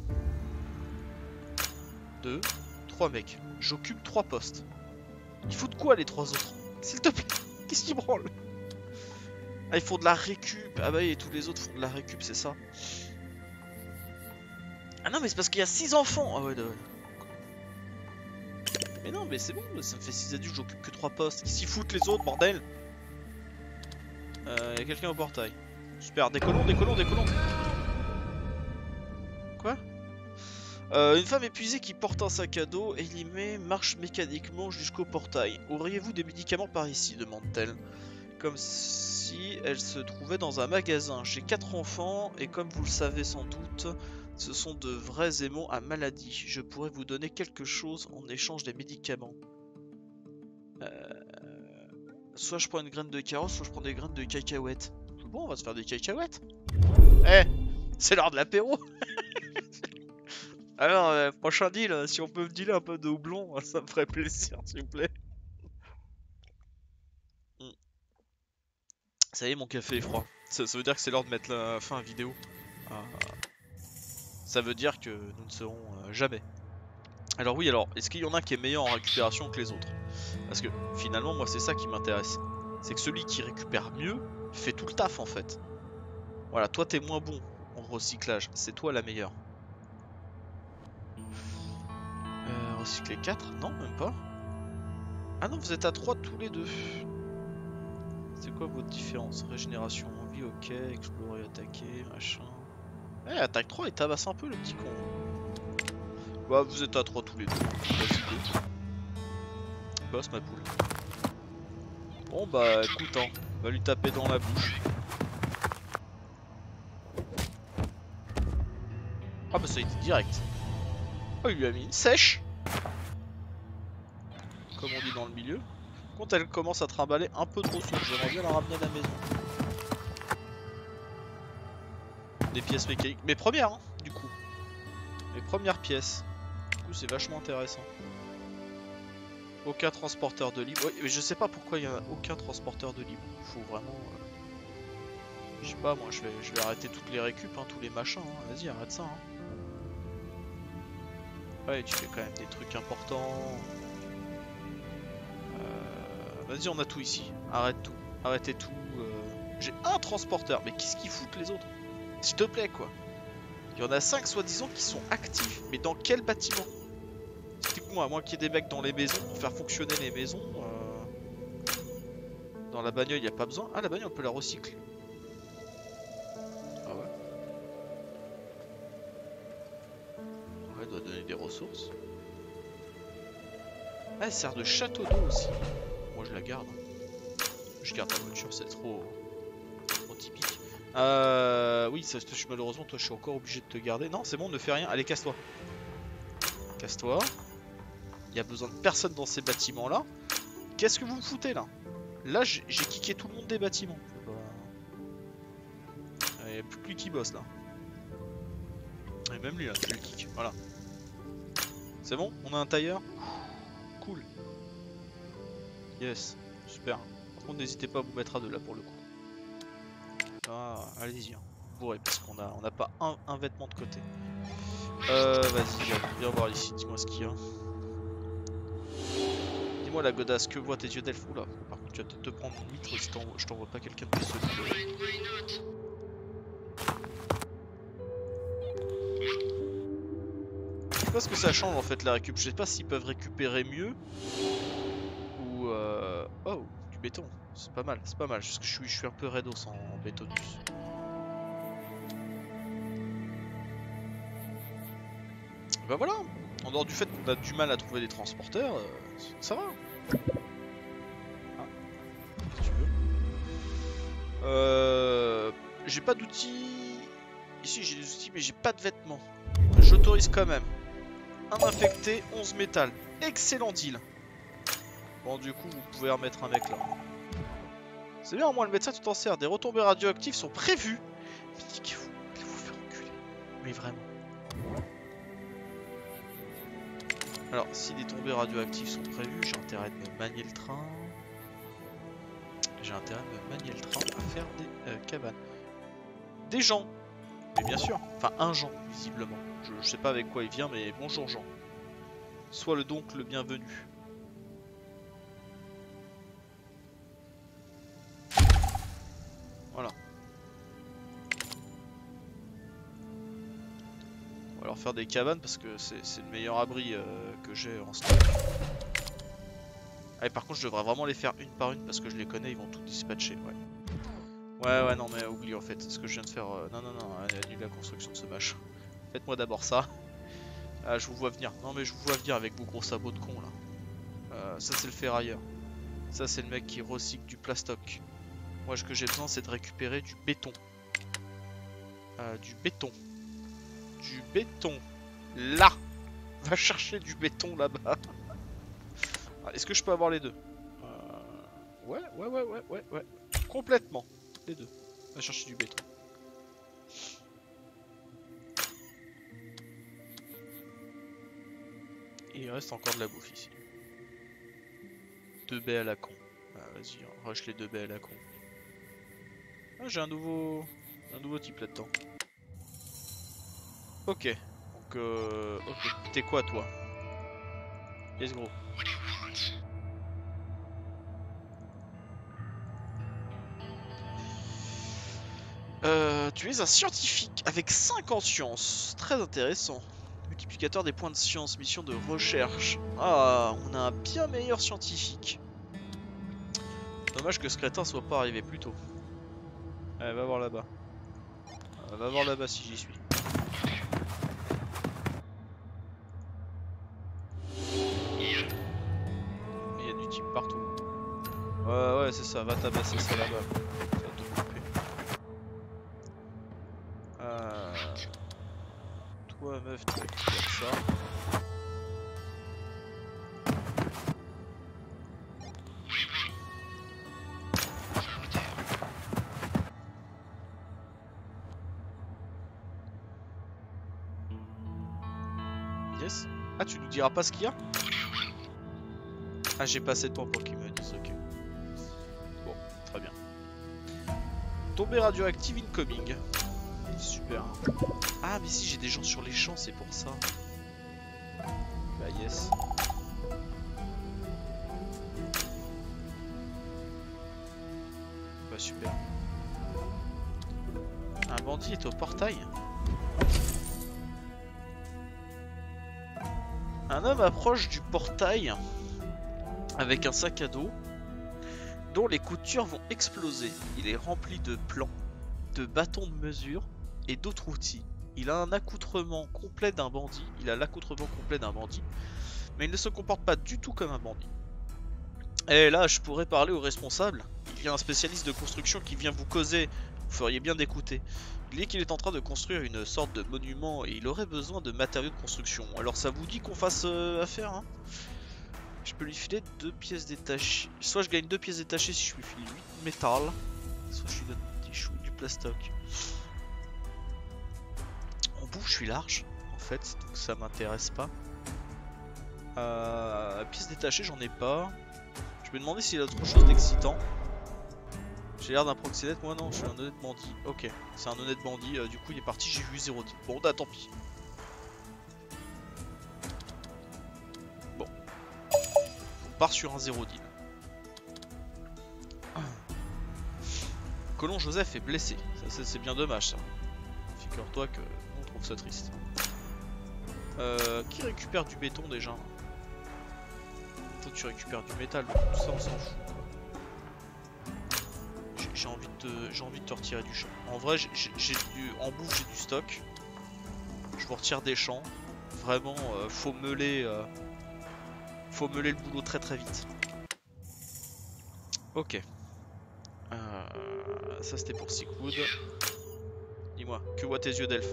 S1: Deux, trois mecs. J'occupe trois postes. Il faut de quoi les trois autres? S'il te plaît, qu'est-ce qu'ils branlent? Ah, ils font de la récup. Ah bah oui, et tous les autres font de la récup, c'est ça. Ah non, mais c'est parce qu'il y a six enfants. Ah ouais, ouais. Mais non, mais c'est bon, ça me fait six adultes, j'occupe que trois postes. Qui s'y foutent les autres, bordel? Euh, y a quelqu'un au portail. Super, des colons, des colons, des colons. Quoi? euh, Une femme épuisée qui porte un sac à dos et l'y met marche mécaniquement jusqu'au portail. Auriez-vous des médicaments par ici? Demande-t-elle. Comme si elle se trouvait dans un magasin. J'ai quatre enfants et comme vous le savez sans doute, ce sont de vrais aimants à maladie. Je pourrais vous donner quelque chose en échange des médicaments. Euh... Soit je prends une graine de carotte, soit je prends des graines de cacahuètes. Bon, on va se faire des cacahuètes. Eh, hey, c'est l'heure de l'apéro. Alors, euh, prochain deal, si on peut me dealer un peu de houblon, ça me ferait plaisir, s'il vous plaît. Mm. Ça y est, mon café est froid. Ça, ça veut dire que c'est l'heure de mettre la fin à la vidéo. Euh, ça veut dire que nous ne serons euh, jamais. Alors oui, alors, est-ce qu'il y en a qui est meilleur en récupération que les autres? Parce que finalement, moi, c'est ça qui m'intéresse. C'est que celui qui récupère mieux fait tout le taf, en fait. Voilà, toi, t'es moins bon en recyclage. C'est toi la meilleure. Euh, recycler quatre? Non, même pas. Ah non, vous êtes à trois tous les deux. C'est quoi votre différence? Régénération, envie, ok, explorer, attaquer, machin. Eh, attaque trois et tabasse un peu le petit con. Bah, vous êtes à trois tous les deux. Vas-y, go. Bosse ma poule. Bon bah, écoute, hein, on va lui taper dans la bouche. Ah bah ça a été direct. Oh, il lui a mis une sèche. Comme on dit dans le milieu. Quand elle commence à trimballer un peu trop souvent, j'aimerais bien la ramener à la maison. Des pièces mécaniques. Mes premières, hein, du coup. Mes premières pièces. Du coup, c'est vachement intéressant. Aucun transporteur de libre. Oui, mais je sais pas pourquoi il y a aucun transporteur de libre. Faut vraiment. Euh... Je sais pas, moi, je vais, je vais arrêter toutes les récup, hein, tous les machins. Hein. Vas-y, arrête ça. Hein. Ouais, tu fais quand même des trucs importants. Euh... Vas-y, on a tout ici. Arrête tout. Arrêtez tout. Euh... J'ai un transporteur. Mais qu'est-ce qu'ils foutent les autres? S'il te plaît, quoi. Il y en a cinq soi-disant qui sont actifs. Mais dans quel bâtiment? Explique-moi, à moins qu'il y ait des mecs dans les maisons pour faire fonctionner les maisons. Euh... Dans la bagnole, il n'y a pas besoin. Ah, la bagnole, on peut la recycler. Ah ouais. Ouais, elle doit donner des ressources. Ah, elle sert de château d'eau aussi. Moi, je la garde. Je garde la voiture, c'est trop... trop typique. Euh... Oui, ça, je, malheureusement, toi, je suis encore obligé de te garder. Non, c'est bon, ne fais rien. Allez, casse-toi. Casse-toi. Il y a besoin de personne dans ces bâtiments-là. Qu'est-ce que vous me foutez, là? Là, j'ai kické tout le monde des bâtiments. Il n'y a plus que lui qui bosse, là. Et même lui, là, je le kick. Voilà. C'est bon? On a un tailleur? Cool. Yes. Super. Par contre, n'hésitez pas à vous mettre à deux, là, pour le coup. Ah, allez-y. Hein. Bourré, parce qu'on a, on n'a pas un, un vêtement de côté. Euh, vas-y, viens voir ici. Dis-moi ce qu'il y a. Dis-moi la godasse, que voient tes yeux d'elfe? Oula, par contre tu vas peut-être te prendre une mitre si je t'envoie pas quelqu'un de plus solide. Je sais pas ce que ça change en fait la récup, je sais pas s'ils peuvent récupérer mieux. Ou euh... oh, du béton, c'est pas mal, c'est pas mal, juste que je suis, je suis un peu raidos en bétonus. Bah voilà, en dehors du fait qu'on a du mal à trouver des transporteurs, euh, ça va. Ah, si tu veux. Euh, j'ai pas d'outils. Ici j'ai des outils mais j'ai pas de vêtements. J'autorise quand même. Un infecté, onze métal. Excellent deal. Bon du coup vous pouvez remettre un mec là. C'est bien, au moins le médecin tu t'en sers. Des retombées radioactives sont prévues. Mais qu'est-ce qu'il faut vous faire enculer. Mais vraiment. Alors, si des tombées radioactives sont prévues, j'ai intérêt de me manier le train. J'ai intérêt de me manier le train à faire des euh, cabanes. Des gens. Mais bien sûr. Enfin, un Jean, visiblement. Je, je sais pas avec quoi il vient, mais bonjour Jean. Sois le donc le bienvenu. Voilà. On va leur faire des cabanes parce que c'est le meilleur abri euh, que j'ai en stock. Ah, et par contre, je devrais vraiment les faire une par une parce que je les connais, ils vont tout dispatcher. Ouais. Ouais, ouais, non, mais oublie en fait ce que je viens de faire. Euh, non, non, non, annule la construction de ce match. Faites-moi d'abord ça. Ah, je vous vois venir. Non, mais je vous vois venir avec vos gros sabots de con là. Euh, ça, c'est le ferrailleur. Ça, c'est le mec qui recycle du plastoc. Moi, ce que j'ai besoin, c'est de récupérer du béton. Euh, du béton. Du béton. Là. Va chercher du béton là-bas. Est-ce que je peux avoir les deux? euh... Ouais, ouais, ouais, ouais, ouais, ouais. Complètement. Les deux. Va chercher du béton. Et il reste encore de la bouffe ici. Deux baies à la con. Ah, vas-y, rush les deux baies à la con. Ah, j'ai un nouveau... un nouveau type là-dedans. Ok. Donc, euh... ok. T'es quoi, toi? Yes, gros. Euh, tu es un scientifique avec cinq en sciences. Très intéressant. Multiplicateur des points de science, mission de recherche. Ah, on a un bien meilleur scientifique. Dommage que ce crétin soit pas arrivé plus tôt. Allez, va voir là-bas. Euh, va voir là-bas si j'y suis. Il y a du type partout. Ouais, ouais, c'est ça. Va tabasser ça là-bas. Ça va te couper. Euh... Toi, meuf, tu récupères ça. Yes. Ah, tu nous diras pas ce qu'il y a? Ah, j'ai pas assez de temps pour qu'ils me disent, ok. Bon, très bien. Tombée radioactive incoming. Super. Ah, mais si, j'ai des gens sur les champs, c'est pour ça. Bah, yes. Bah, super. Un bandit est au portail. Un homme approche du portail avec un sac à dos dont les coutures vont exploser. Il est rempli de plans, de bâtons de mesure et d'autres outils. Il a un accoutrement complet d'un bandit. Il a l'accoutrement complet d'un bandit, mais il ne se comporte pas du tout comme un bandit. Et là, je pourrais parler au responsable. Il y a un spécialiste de construction qui vient vous causer. Vous feriez bien d'écouter. Il dit qu'il est en train de construire une sorte de monument et il aurait besoin de matériaux de construction. Alors ça vous dit qu'on fasse euh, affaire, hein? Je peux lui filer deux pièces détachées. Soit je gagne deux pièces détachées si je lui file huit métal, soit je lui donne des chouilles du plastoc. En bouffe, je suis large, en fait, donc ça m'intéresse pas. Euh, pièces détachées, j'en ai pas. Je me demandais s'il y a autre chose d'excitant. J'ai l'air d'un proxénète, moi non, je suis un honnête bandit. Ok, c'est un honnête bandit, euh, du coup il est parti, j'ai vu zéro deal. Bon, bah tant pis. Bon. On part sur un zéro deal. Colon Joseph est blessé. Ça, c'est bien dommage ça. Figure-toi que on trouve ça triste. Euh, qui récupère du béton déjà? Toi tu récupères du métal, donc tout ça on s'en fout. J'ai envie de te, j'ai envie de te retirer du champ. En vrai, j'ai du, en bouffe j'ai du stock. Je vous retire des champs. Vraiment, euh, faut meuler, euh, faut meuler le boulot très très vite. Ok. Euh, ça c'était pour Sickwood. Dis-moi, que voient tes yeux d'elfe?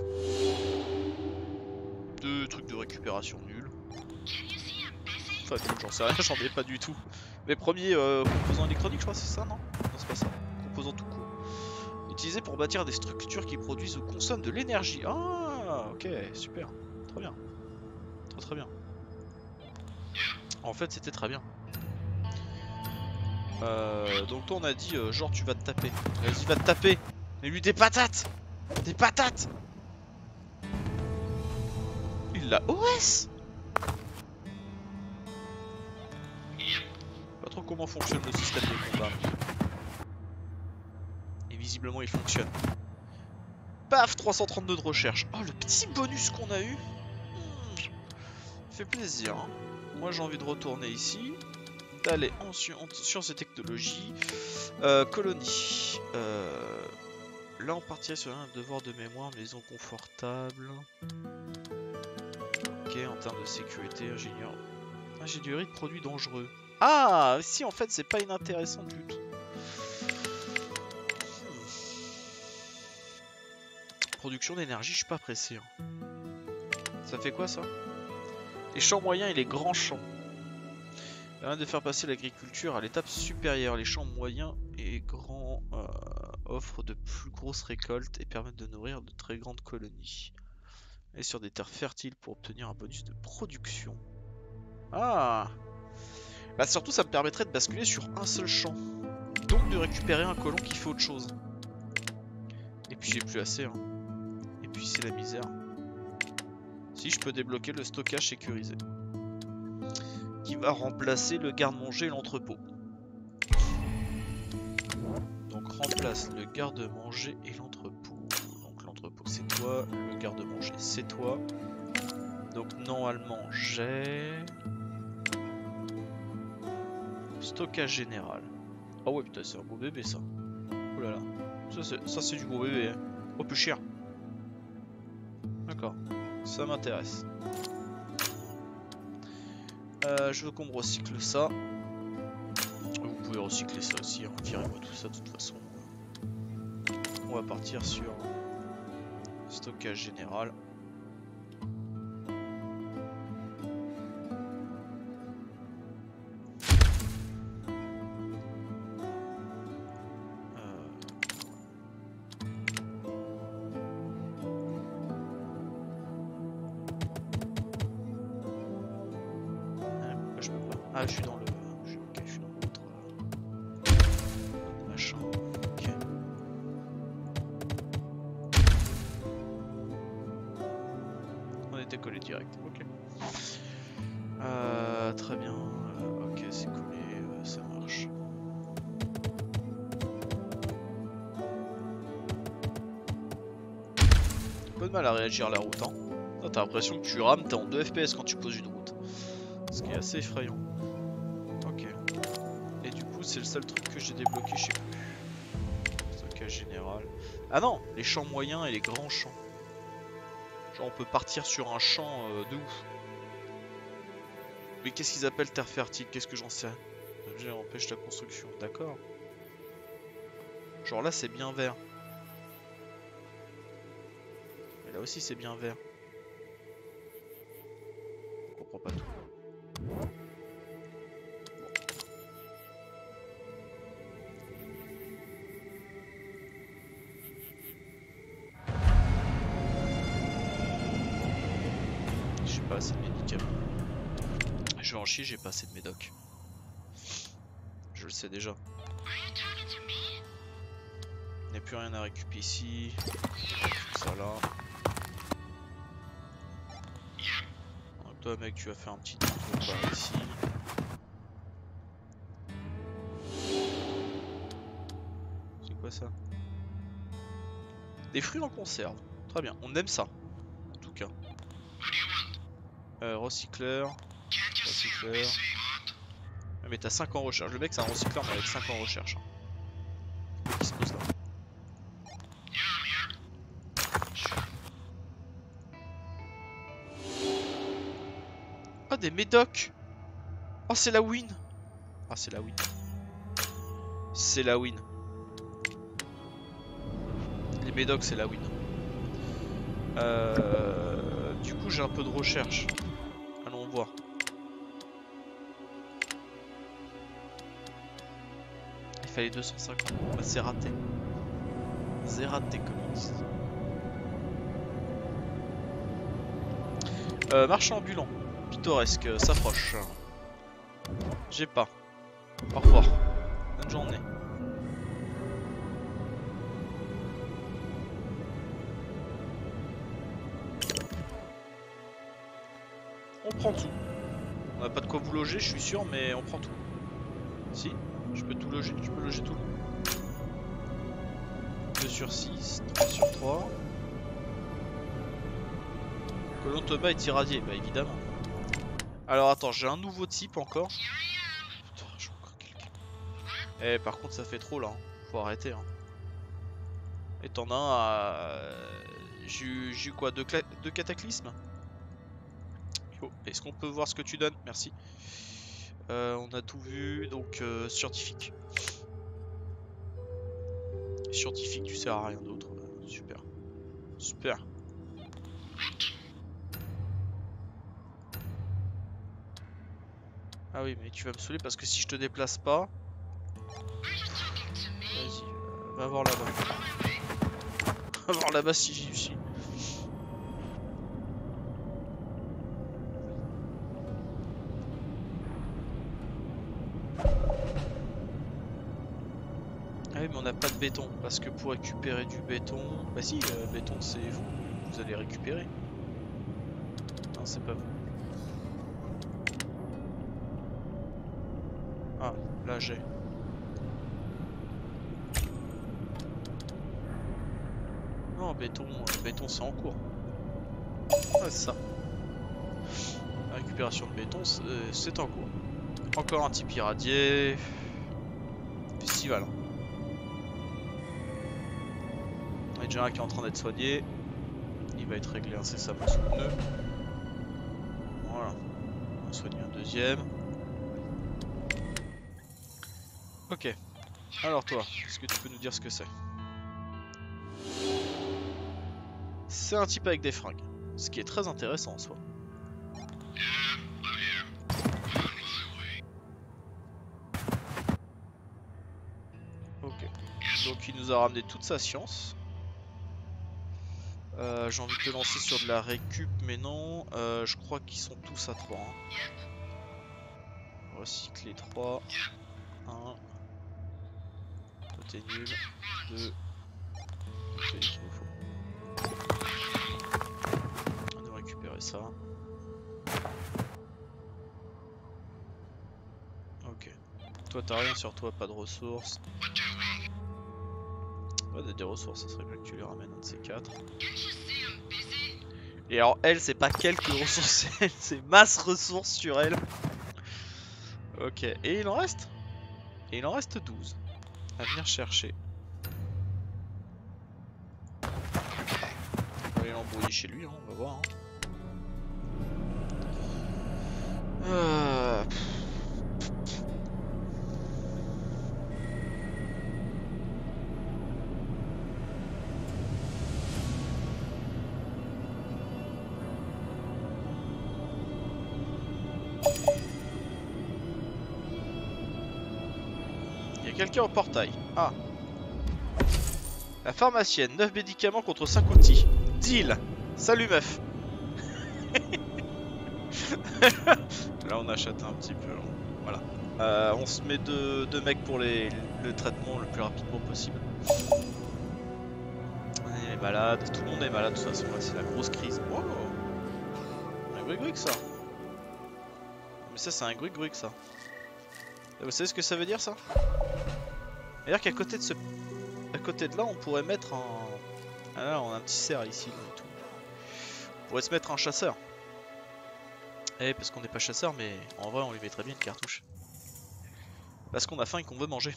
S1: Deux trucs de récupération nuls. Enfin, j'en sais rien, j'en ai pas du tout. Mes premiers euh, composants électroniques, je crois, c'est ça, non? Non, c'est pas ça. Composants tout court. Utilisés pour bâtir des structures qui produisent ou consomment de l'énergie. Ah, ok, super. Très bien. Très très bien. En fait, c'était très bien. Euh, donc toi on a dit euh, genre tu vas te taper. Vas-y, va te taper. Mais lui des patates. Des patates. Il l'a O S. Pas trop comment fonctionne le système de combat. Et visiblement il fonctionne. Paf, trois cent trente-deux de recherche. Oh, le petit bonus qu'on a eu. Hmm. Fait plaisir. Hein. Moi j'ai envie de retourner ici. D'aller en, sci en sciences et technologies. Euh, colonie. Euh, là on partirait sur un devoir de mémoire, maison confortable. Ok, en termes de sécurité, ingénieur. Ingénierie de produits dangereux. Ah, si en fait c'est pas inintéressant du tout. Production d'énergie, je suis pas pressé. Hein. Ça fait quoi ça? Les champs moyens et les grands champs. Permet de faire passer l'agriculture à l'étape supérieure. Les champs moyens et grands euh, offrent de plus grosses récoltes et permettent de nourrir de très grandes colonies. Et sur des terres fertiles pour obtenir un bonus de production. Ah! Bah surtout ça me permettrait de basculer sur un seul champ. Donc de récupérer un colon qui fait autre chose. Et puis j'ai plus assez. Hein. Et puis c'est la misère. Si je peux débloquer le stockage sécurisé. Qui va remplacer le garde-manger et l'entrepôt. Donc remplace le garde-manger et l'entrepôt. Donc l'entrepôt c'est toi, le garde-manger c'est toi. Donc normalement j'ai... Stockage général. Ah ouais putain c'est un beau bébé ça. Oh là là. Ça c'est du gros bébé. Hein. Oh plus cher. D'accord. Ça m'intéresse. Euh, je veux qu'on me recycle ça. Vous pouvez recycler ça aussi, hein. Virez-moi tout ça de toute façon. On va partir sur stockage général. Ah, je suis dans le... Je... Ok, je suis dans l'autre... Euh... machin. Ok. On était collé direct. Ok. Euh, très bien. Euh, ok, c'est collé. Euh, ça marche. Un peu de mal à réagir à la route. Hein. T'as l'impression que tu rames, t'es en deux F P S quand tu poses une route. Ce qui est assez effrayant. C'est le seul truc que j'ai débloqué, je sais plus. Stockage général. Ah non, les champs moyens et les grands champs. Genre on peut partir sur un champ euh, de ouf. Mais qu'est-ce qu'ils appellent terre fertile? Qu'est-ce que j'en sais? L'objet empêche la construction, d'accord. Genre là c'est bien vert. Mais là aussi c'est bien vert. On comprend pas tout. Pas assez de médicaments. Je vais en chier, j'ai pas assez de médoc. Je le sais déjà. Il n'y a plus rien à récupérer ici. Tout ça là. Donc toi mec tu vas faire un petit tour par ici. C'est quoi ça? Des fruits en conserve. Très bien, on aime ça. En tout cas. Euh, recycleur. Recycleur. Mais t'as cinq en recherche. Le mec c'est un recycleur mais avec cinq en recherche. Qui se pose là. Oh des médocs. Oh c'est la win. Ah c'est la win. C'est la win. Les médocs c'est la win. Euh, du coup j'ai un peu de recherche. Allons voir. Il fallait deux cent cinquante. Bah, c'est raté. C'est raté comme ils disent. Euh, marchand ambulant. Pittoresque, s'approche. J'ai pas. Au revoir. Bonne journée. On prend tout. On n'a pas de quoi vous loger, je suis sûr, mais on prend tout. Si, je peux tout loger, je peux loger tout. deux sur six, trois sur trois. Colon Thomas est irradié, bah évidemment. Alors attends, j'ai un nouveau type encore. Putain, je vois encore quelqu'un. Eh, par contre, ça fait trop là. Hein. Faut arrêter. Hein. Et t'en as un à. J'ai eu, j'ai eu quoi? Deux, deux cataclysmes? Oh, est-ce qu'on peut voir ce que tu donnes? Merci. Euh, on a tout vu, donc euh, scientifique. Scientifique, tu sers à rien d'autre. Euh, super. Super. Ah oui, mais tu vas me saouler parce que si je te déplace pas... Vas-y, euh, va voir là-bas. Va voir là-bas si j'y suis. Ah oui, mais on n'a pas de béton, parce que pour récupérer du béton... Bah si, euh, béton c'est vous, vous allez récupérer. Non, c'est pas vous. Ah, là j'ai. Non, béton, euh, béton c'est en cours. Ah, c'est ça. La récupération de béton, c'est en cours. Encore un type irradié. Festival. Il y a déjà un qui est en train d'être soigné. Il va être réglé incessamment sous pneu. Voilà. On va soigner un deuxième. Ok. Alors toi, est-ce que tu peux nous dire ce que c'est? C'est un type avec des fringues. Ce qui est très intéressant en soi. Ok. Donc il nous a ramené toute sa science. Euh, J'ai envie de te lancer sur de la récup, mais non. Euh, je crois qu'ils sont tous à trois. Hein. Recycler trois. un. T'es nul. deux. C'est ce qu'il nous faut. On va récupérer ça. Ok. Toi t'as rien sur toi, pas de ressources. Ouais, des ressources, ça serait bien que tu les ramènes un de ces quatre. Et alors elle, c'est pas quelques ressources, c'est masse ressources sur elle. Ok, et il en reste Et il en reste douze à venir chercher. On va aller l'embrouiller chez lui, hein, on va voir. Hein. Euh... Il y a quelqu'un au portail. Ah. La pharmacienne, neuf médicaments contre cinq outils. Deal. Salut meuf. Là on achète un petit peu. Voilà. Euh, on se met deux, deux mecs pour les, le traitement le plus rapidement possible. On est malade, tout le monde est malade de toute façon, là c'est la grosse crise. Oh, un gruig-gruig ça. Mais ça c'est un gruig-gruig ça. Et vous savez ce que ça veut dire ça? C'est-à-dire qu'à côté de ce... à côté de là on pourrait mettre un... Ah là on a un petit cerf ici là, et tout. On pourrait se mettre un chasseur. Eh parce qu'on n'est pas chasseur mais en vrai on lui mettrait bien une cartouche. Parce qu'on a faim et qu'on veut manger.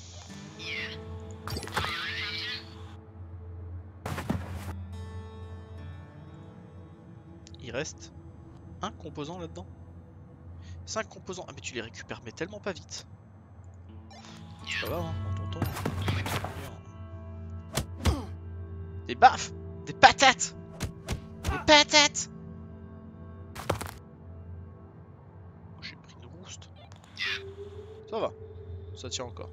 S1: Il reste un composant là-dedans. cinq composants. Ah mais tu les récupères mais tellement pas vite. Ça va hein, en ton temps. Des baffes. Des patates. Des patates. J'ai pris une rouste. Ça va. Ça tient encore.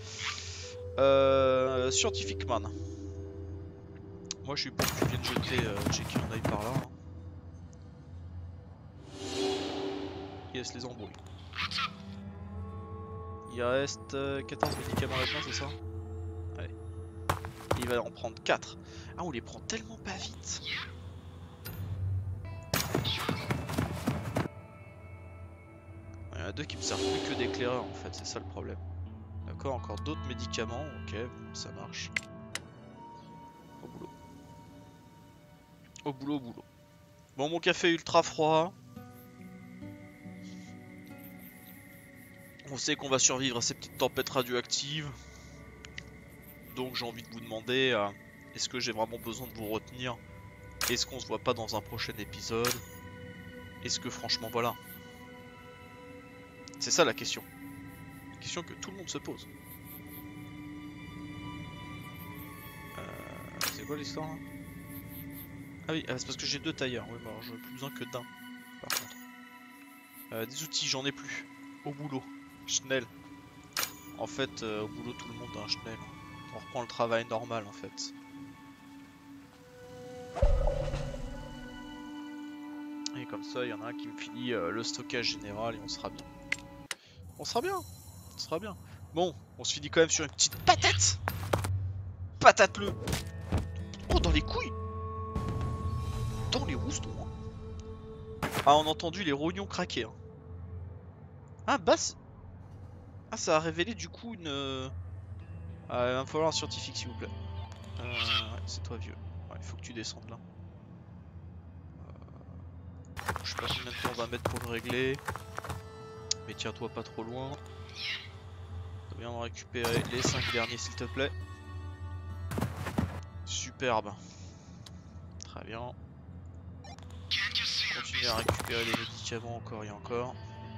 S1: Euh, Scientific Man. Moi je suis pour que tu viennes jeter euh, checker un œil par là. Hein. Yes, les embrouilles. Il reste euh, quatorze médicaments là-dedans, c'est ça? Allez. Il va en prendre quatre. Ah, on les prend tellement pas vite. Il y en a deux qui me servent plus que d'éclaireur en fait, c'est ça le problème. D'accord, encore d'autres médicaments, ok, ça marche. Au boulot. Au boulot, au boulot. Bon, mon café est ultra froid. On sait qu'on va survivre à ces petites tempêtes radioactives. Donc j'ai envie de vous demander, euh, est-ce que j'ai vraiment besoin de vous retenir? Est-ce qu'on se voit pas dans un prochain épisode? Est-ce que franchement voilà? C'est ça la question. La question que tout le monde se pose. Euh, c'est quoi l'histoire là? Ah oui, c'est parce que j'ai deux tailleurs. Oui, bah alors j'en ai plus besoin que d'un. Par contre. Euh, des outils, j'en ai plus. Au boulot. Schnell. En fait, euh, au boulot, tout le monde a un Schnell. On reprend le travail normal en fait. Et comme ça, il y en a un qui me finit euh, le stockage général et on sera bien. On sera bien. On sera bien. Bon, on se finit quand même sur une petite patate. Patate-le. Oh, dans les couilles. Dans les roustons. Ah, on a entendu les rognons craquer. Hein. Ah, bah... Ah, ça a révélé du coup une... Euh... Ah, il va me falloir un scientifique s'il vous plaît. Euh, ouais, c'est toi vieux. Ouais, il faut que tu descendes là. Euh... Je sais pas combien de temps on va mettre pour le régler. Mais tiens-toi pas trop loin. On va bien en récupérer les cinq derniers s'il te plaît. Superbe. Très bien. Continuer à récupérer les médicaments encore et encore.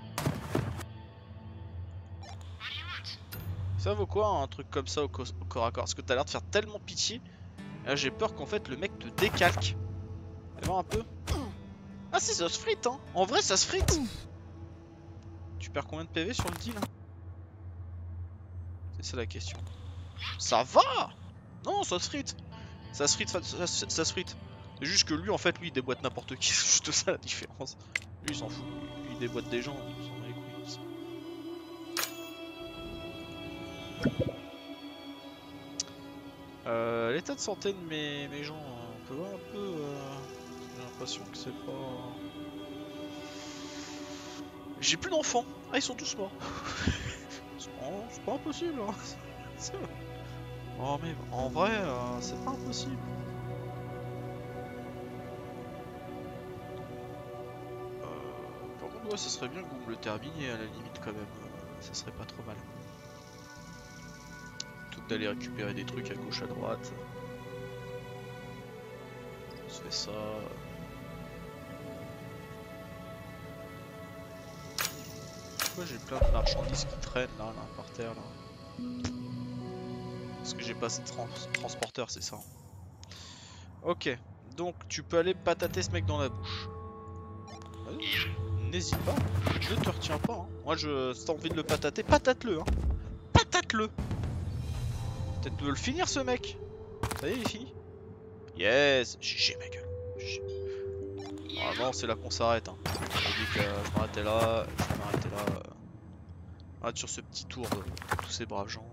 S1: Ça vaut quoi un truc comme ça au, co au corps à corps? Parce que t'as l'air de faire tellement pitié. Là j'ai peur qu'en fait le mec te décalque. Fais voir un peu. Ah si, ça se frite hein. En vrai ça se frite. Tu perds combien de P V sur le deal hein? C'est ça la question. Ça va. Non ça se frite. Ça se frite, ça, ça, ça se frite. C'est juste que lui en fait lui il déboîte n'importe qui. C'est juste ça la différence. Lui il s'en fout. Lui il déboîte des gens. Il s'en bat les couilles. Euh, L'état de santé de mes, mes gens, on peut voir un peu. Euh, J'ai l'impression que c'est pas. J'ai plus d'enfants. Ah, ils sont tous morts. C'est pas impossible. Hein. Oh, mais en vrai, euh, c'est pas impossible. Euh, par contre, ouais, ça serait bien que vous me le terminiez à la limite, quand même. Euh, ça serait pas trop mal. D'aller récupérer des trucs à gauche à droite. On se fait ça. Pourquoi j'ai plein de marchandises qui traînent là, là par terre là? Parce que j'ai pas assez de trans transporteur, c'est ça. Ok, donc tu peux aller patater ce mec dans la bouche. N'hésite pas, je te retiens pas. Hein. Moi, je, si t'as envie de le patater, patate-le. Hein. Patate-le. Peut-être de le finir ce mec. Ça y est, il est fini. Yes, G G ma gueule. Normalement, c'est là qu'on s'arrête. Hein. J'ai dit que je m'arrêtais là, je vais m'arrêter là. Euh... Arrête sur ce petit tour de, de tous ces braves gens.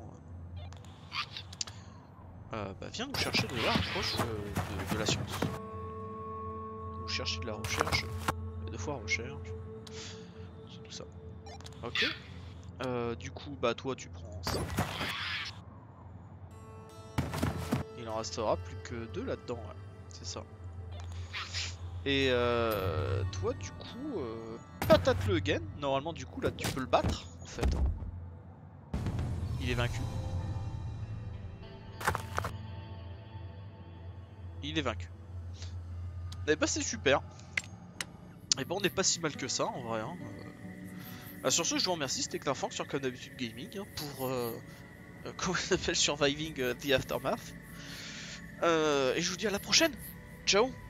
S1: Euh, bah viens nous chercher de la recherche euh, de, de la science. Nous chercher de la recherche. Et deux fois recherche. C'est tout ça. Ok. Euh, du coup, bah toi tu prends ça. Il en restera plus que deux là-dedans, ouais. C'est ça. Et euh, toi, du coup, euh, patate le gain. Normalement, du coup, là, tu peux le battre, en fait. Hein. Il est vaincu. Il est vaincu. Et bah, c'est super. Et bah, on n'est pas si mal que ça, en vrai. Hein. Euh... Ah, sur ce, je vous remercie. C'était Clairfang sur Comme d'habitude Gaming hein, pour euh, euh, comment ça s'appelle Surviving uh, the Aftermath. Euh, et je vous dis à la prochaine. Ciao.